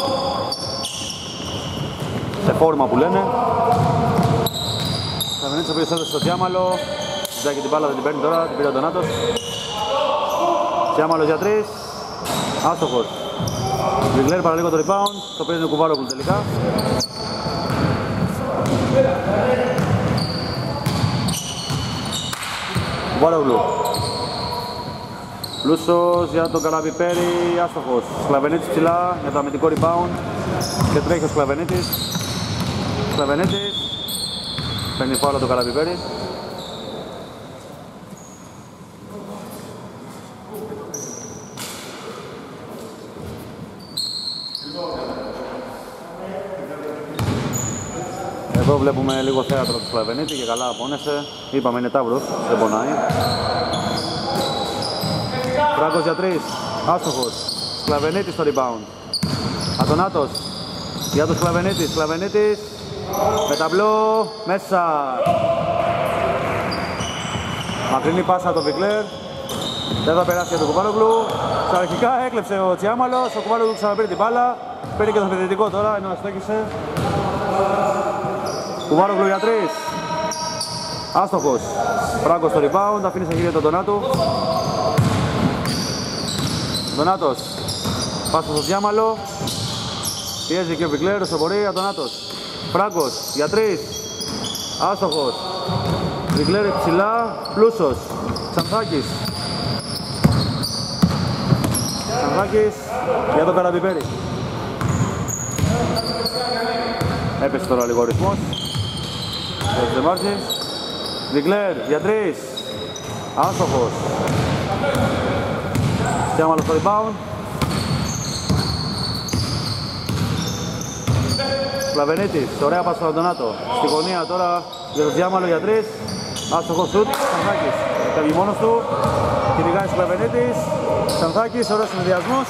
Σε φόρμα που λένε. Σκλαβενίτης ο οποίος έδωσε στο Διάμαλο. Ζητάει και την μπάλα, δεν την παίρνει τώρα, την πήρε ο Ντονάτος. Διάμαλος για τρεις. Άστοχος. Βιγκλέρ παραλίγο το rebound, το παίρνει ο Κουβάρογλου τελικά. Κουβάρογλου. Πλούσος για τον Καλαβιπέρη, άστοχος. Σκλαβενίτης ψηλά για το αμυντικό rebound και τρέχει ο Σκλαβενίτης. Σκλαβενίτης παίρνει φάουλα τον Καλαβιπέρη. Εδώ βλέπουμε λίγο θέατρο του Σκλαβενίτη και καλά απόνεσε. Είπαμε είναι Ταύρος, δεν πονάει. Φράγκος για τρεις, άστοχος. Σκλαβενίτης στο rebound. Αντωνάτος για τον Σκλαβενίτη. Σκλαβενίτης με ταμπλό μέσα. Μακρινή πάσα από τον Βικλέρ. Δεν θα περάσει για τον Κουβάρογλου. Ξαρχικά έκλεψε ο Τσιάμαλος. Ο Κουβάρογλου ξαναπήρε την μπάλα. Παίρνει και το επιθετικό τώρα ενώ αστέκησε. Κουβάρογλου για τρεις. Άστοχος. Φράγκος στο rebound. Αφήνει στα χέρια τον Ντονάτου. Ντονάτος. Πάσα στο Διάμαλο. Πιέζει και ο Βικλέρ όσο μπορεί. Αντωνάτος. Φράγκος για τρεις. Άστοχος. Βικλέρ ψηλά. Πλούσος. Ξανθάκης. Ξανθάκης για τον Καραμπιπέρη. Έπεσε τώρα λίγο ο ρυθμός. Δεν μάρτει. Βικλέρ για τρεις. Άστοχος. Διάμαλος στο rebound. Σκλαβενίτης, ωραία πάσα στον Ντονάτο. Στη γωνία τώρα για το Διάμαλο για τρεις. Άστοχο σουτ, Ξανθάκης. Φεύγει μόνος του. Κυνηγάει Σκλαβενίτης. Ξανθάκης, ωραίος συνδυασμός.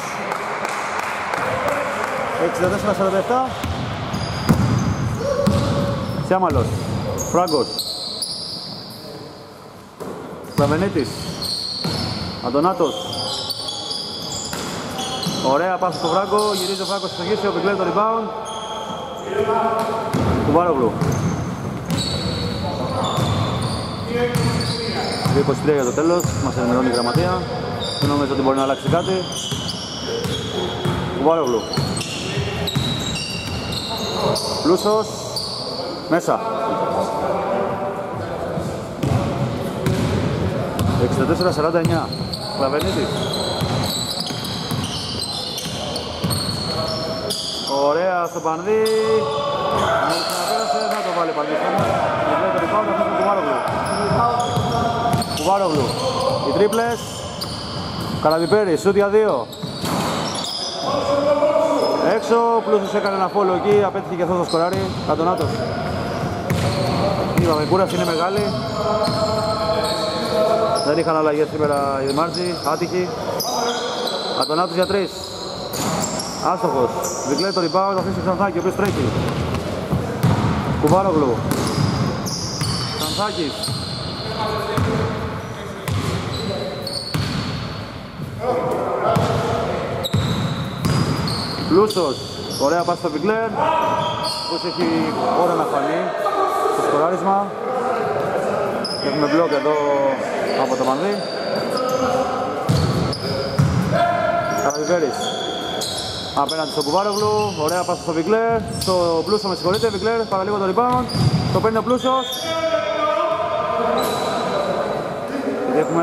εξήντα τέσσερα σαράντα επτά. Διάμαλος. Φράγκος. Σκλαβενίτης. Αντωνάτος. Ωραία πάσα στο Φράγκο, γυρίζει ο Φράγκος στο γύσιο, επικλέβει το rebound. Κουβάρογλου. δύο είκοσι τρία για το τέλος, μας ενημερώνει η γραμματεία. Δεν νομίζω ότι μπορεί να αλλάξει κάτι. Κουβάρογλου. Πλούσος. Μέσα. εξήντα τέσσερα σαράντα εννιά. Σκλαβενίτης. Ωραία στο Πανδί. Μόλις ξαναπέρασε, να το βάλει Πανδί. Βλέπει το rebound, αυτό είναι Κουβάρογλου. Κουβάρογλου. Οι τρίπλες. Καραμπιπέρη, σούτ για δύο. Έξω, Πλούσος έκανε ένα φόλο εκεί, απέτυχε και αυτό το σκοράρι. Αντωνάτος. Είπαμε, η κούραση είναι μεγάλη. Δεν είχαν αλλαγές σήμερα οι Δημάρτζοι, άτυχοι. Αντωνάτος για τρεις. Άστοχος. Βικλέρ το rebound, αφήσει το Ξανθάκη, ο οποίος τρέχει. Κουβάρογλου. Ξανθάκης. Πλούσος. Ωραία πάση στο Βικλέρ. Πώς έχει ώρα να φανεί στο σκοράρισμα. Έχουμε μπλοκ εδώ από το Πανδί. Καραμπιπέρης. απέναντι στον Κουβάρογλου. Ωραία πάσα στο Βικλέρ. Στο Πλούσο, με συγχωρείτε. Βικλέρ παραλίγο το rebound. Το παίρνει ο Πλούσος. Τι έχουμε.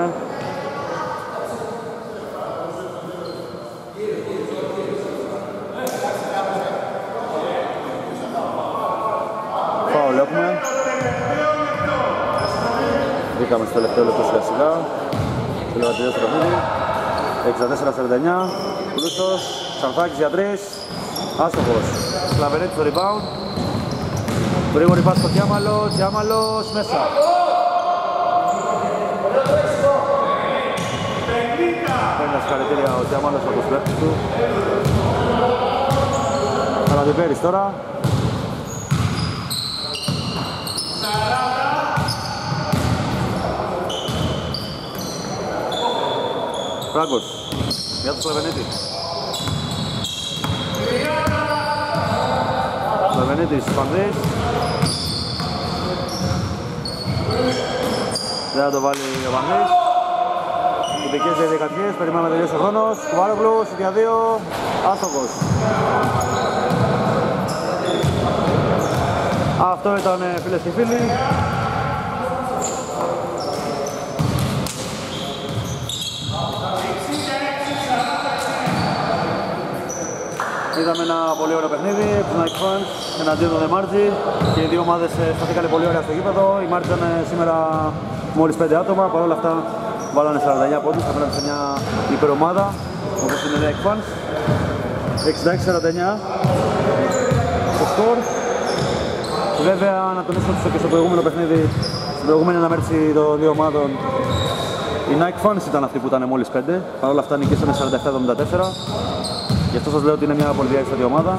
Φάουλ έχουμε. Βγήκαμε στο τελευταίο λεπτό σιγά σιγά. Θέλω να τελειώσει το παιχνίδι. εξήντα τέσσερα σαράντα εννιά. Πλούστος, Ξανθάκης για τρεις. Άστοχος. Σλαβερέτης στο rebound. Γρήγορη πάση στο Διάμαλο. Διάμαλος μέσα. Παίρνει τα συγχαρητήρια ο Διάμαλος από τους παίκτες του. Καραντιπέρης τώρα. Φράγκος, για τον Σλαβενίτη. Σλαβενίτης, Πανδρής. Δεν θα το βάλει ο Πανδρής. Τυπικές διαδικασίες, περιμένουμε να τελειώσει ο χρόνος. Κουβάρογλου, για δύο, άστοχος. Αυτό ήταν, φίλες και φίλοι. Είδαμε ένα πολύ ωραίο παιχνίδι, του Nike Fans εναντίον των The Margi και οι δύο ομάδες σταθήκανε πολύ ωραία στο γήπεδο. Οι Margi ήταν σήμερα μόλις πέντε άτομα, παρόλα αυτά βάλανε σαράντα εννιά πόντους απέναντι σε μια υπερομάδα όπως είναι οι Nike Fans. εξήντα έξι σαράντα εννιά στο σκορ. Βέβαια να τονίσουμε ότι και στο προηγούμενο παιχνίδι, στην προηγούμενη αναμέτρηση των δύο ομάδων, οι Nike Fans ήταν αυτοί που ήταν μόλις πέντε, παρόλα αυτά νικήσανε σαράντα επτά εβδομήντα τέσσερα. Γι' αυτό σας λέω ότι είναι μια πολύ διάξατη ομάδα.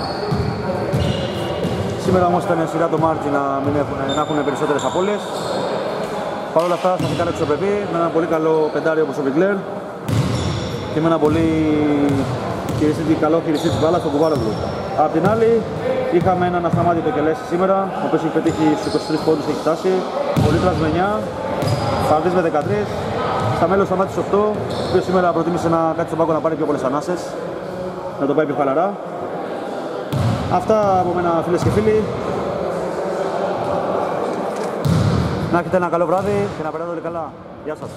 Σήμερα όμως ήταν σειρά το Margi να, μην έχουν, να έχουν περισσότερες απώλειες. Παρ' όλα αυτά θα σας κάνω εξωπρεπή με ένα πολύ καλό πεντάρι όπως ο Βικλέρ και με ένα πολύ χειριστή, καλό χειριστή της μπάλας, τον Κουβάρογλου. Απ' την άλλη είχαμε έναν ασταμάτητο Κελέση σήμερα, ο οποίος έχει πετύχει στους είκοσι τρεις πόντους και έχει φτάσει. Ο Λίτρας με εννιά, Φαρδής με δεκατρία. Στα μέλος σταμάτησε οκτώ, ο οποίος σήμερα προτίμησε να κάτσει στον πάγκο να πάρει πιο πολλές ανάσες, να το πάει πιο χαλαρά. Αυτά από μένα, φίλες και φίλοι. Να έχετε ένα καλό βράδυ και να περάσετε όλοι καλά. Γεια σας.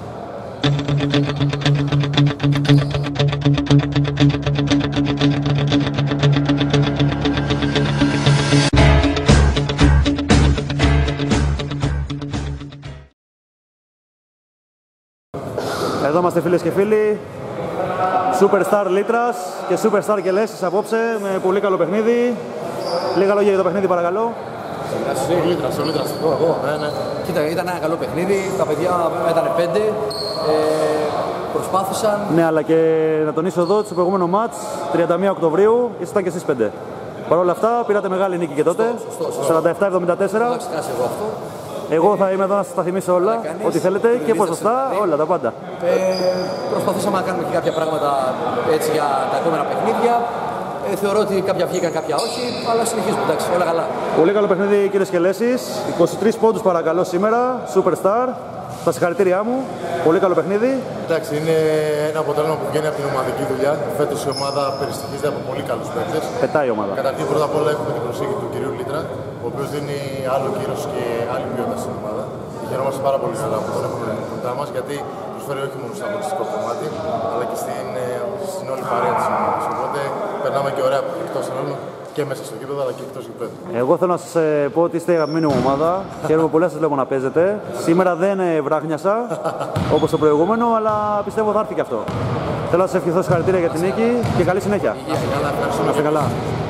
Εδώ είμαστε, φίλες και φίλοι. Superstar Λίτρας και Superstar Κελέσης απόψε με πολύ καλό παιχνίδι. Λίγα λόγια για το παιχνίδι, παρακαλώ. Ο Λίτρας, ο Λίτρας, εγώ, εγώ, ναι, ναι. Κοίτα, ήταν ένα καλό παιχνίδι, τα παιδιά ήταν πέντε, ε, προσπάθησαν. Ναι, αλλά και να τονίσω εδώ, στο προηγούμενο μάτς, τριάντα μία Οκτωβρίου, ήσασταν και εσείς πέντε. Παρ' όλα αυτά, πήρατε μεγάλη νίκη και τότε, σαράντα επτά εβδομήντα τέσσερα. Δεν θα ξεχάσει εγώ αυτό. Εγώ θα είμαι εδώ να σας τα θυμίσω όλα, ό,τι θέλετε και ποσοστά, όλα τα πάντα. Ε, προσπαθήσαμε να κάνουμε και κάποια πράγματα έτσι για τα επόμενα παιχνίδια. Ε, θεωρώ ότι κάποια βγήκαν, κάποια όχι, αλλά συνεχίζουμε, εντάξει, όλα καλά. Πολύ καλό παιχνίδι, κύριε Σκελέσης. είκοσι τρεις πόντους παρακαλώ σήμερα, Superstar. Τα συγχαρητήριά μου, πολύ καλό παιχνίδι. Εντάξει, είναι ένα αποτέλεσμα που βγαίνει από την ομαδική δουλειά. Φέτος η ομάδα περιστοιχίζεται από πολύ καλούς παίκτες. Πετάει η ομάδα. Καταρχήν, πρώτα απ' όλα έχουμε την προσοχή του κυρίου Λίτρα, ο οποίος δίνει άλλο κύρος και άλλη ποιότητα στην ομάδα. Χαιρόμαστε πάρα πολύ καλά που τον έχουμε κοντά μας, γιατί προσφέρει όχι μόνο στο αγωνιστικό κομμάτι, αλλά και στην, στην όλη παρέα της ομάδας. Οπότε περνάμε και ωραία εκτός των όλων και μέσα στο γήπεδο, αλλά και εκτός γηπέδου. Εγώ θέλω να σας πω ότι είστε η αγαπημένη μου ομάδα. Χαίρομαι πολύ να σας βλέπω να παίζετε. Σήμερα δεν βράχνιασα όπως το προηγούμενο, αλλά πιστεύω θα έρθει και αυτό. Θέλω να σας ευχηθώ συγχαρητήρια για την νίκη και καλή συνέχεια. Υγεία, να είστε καλά.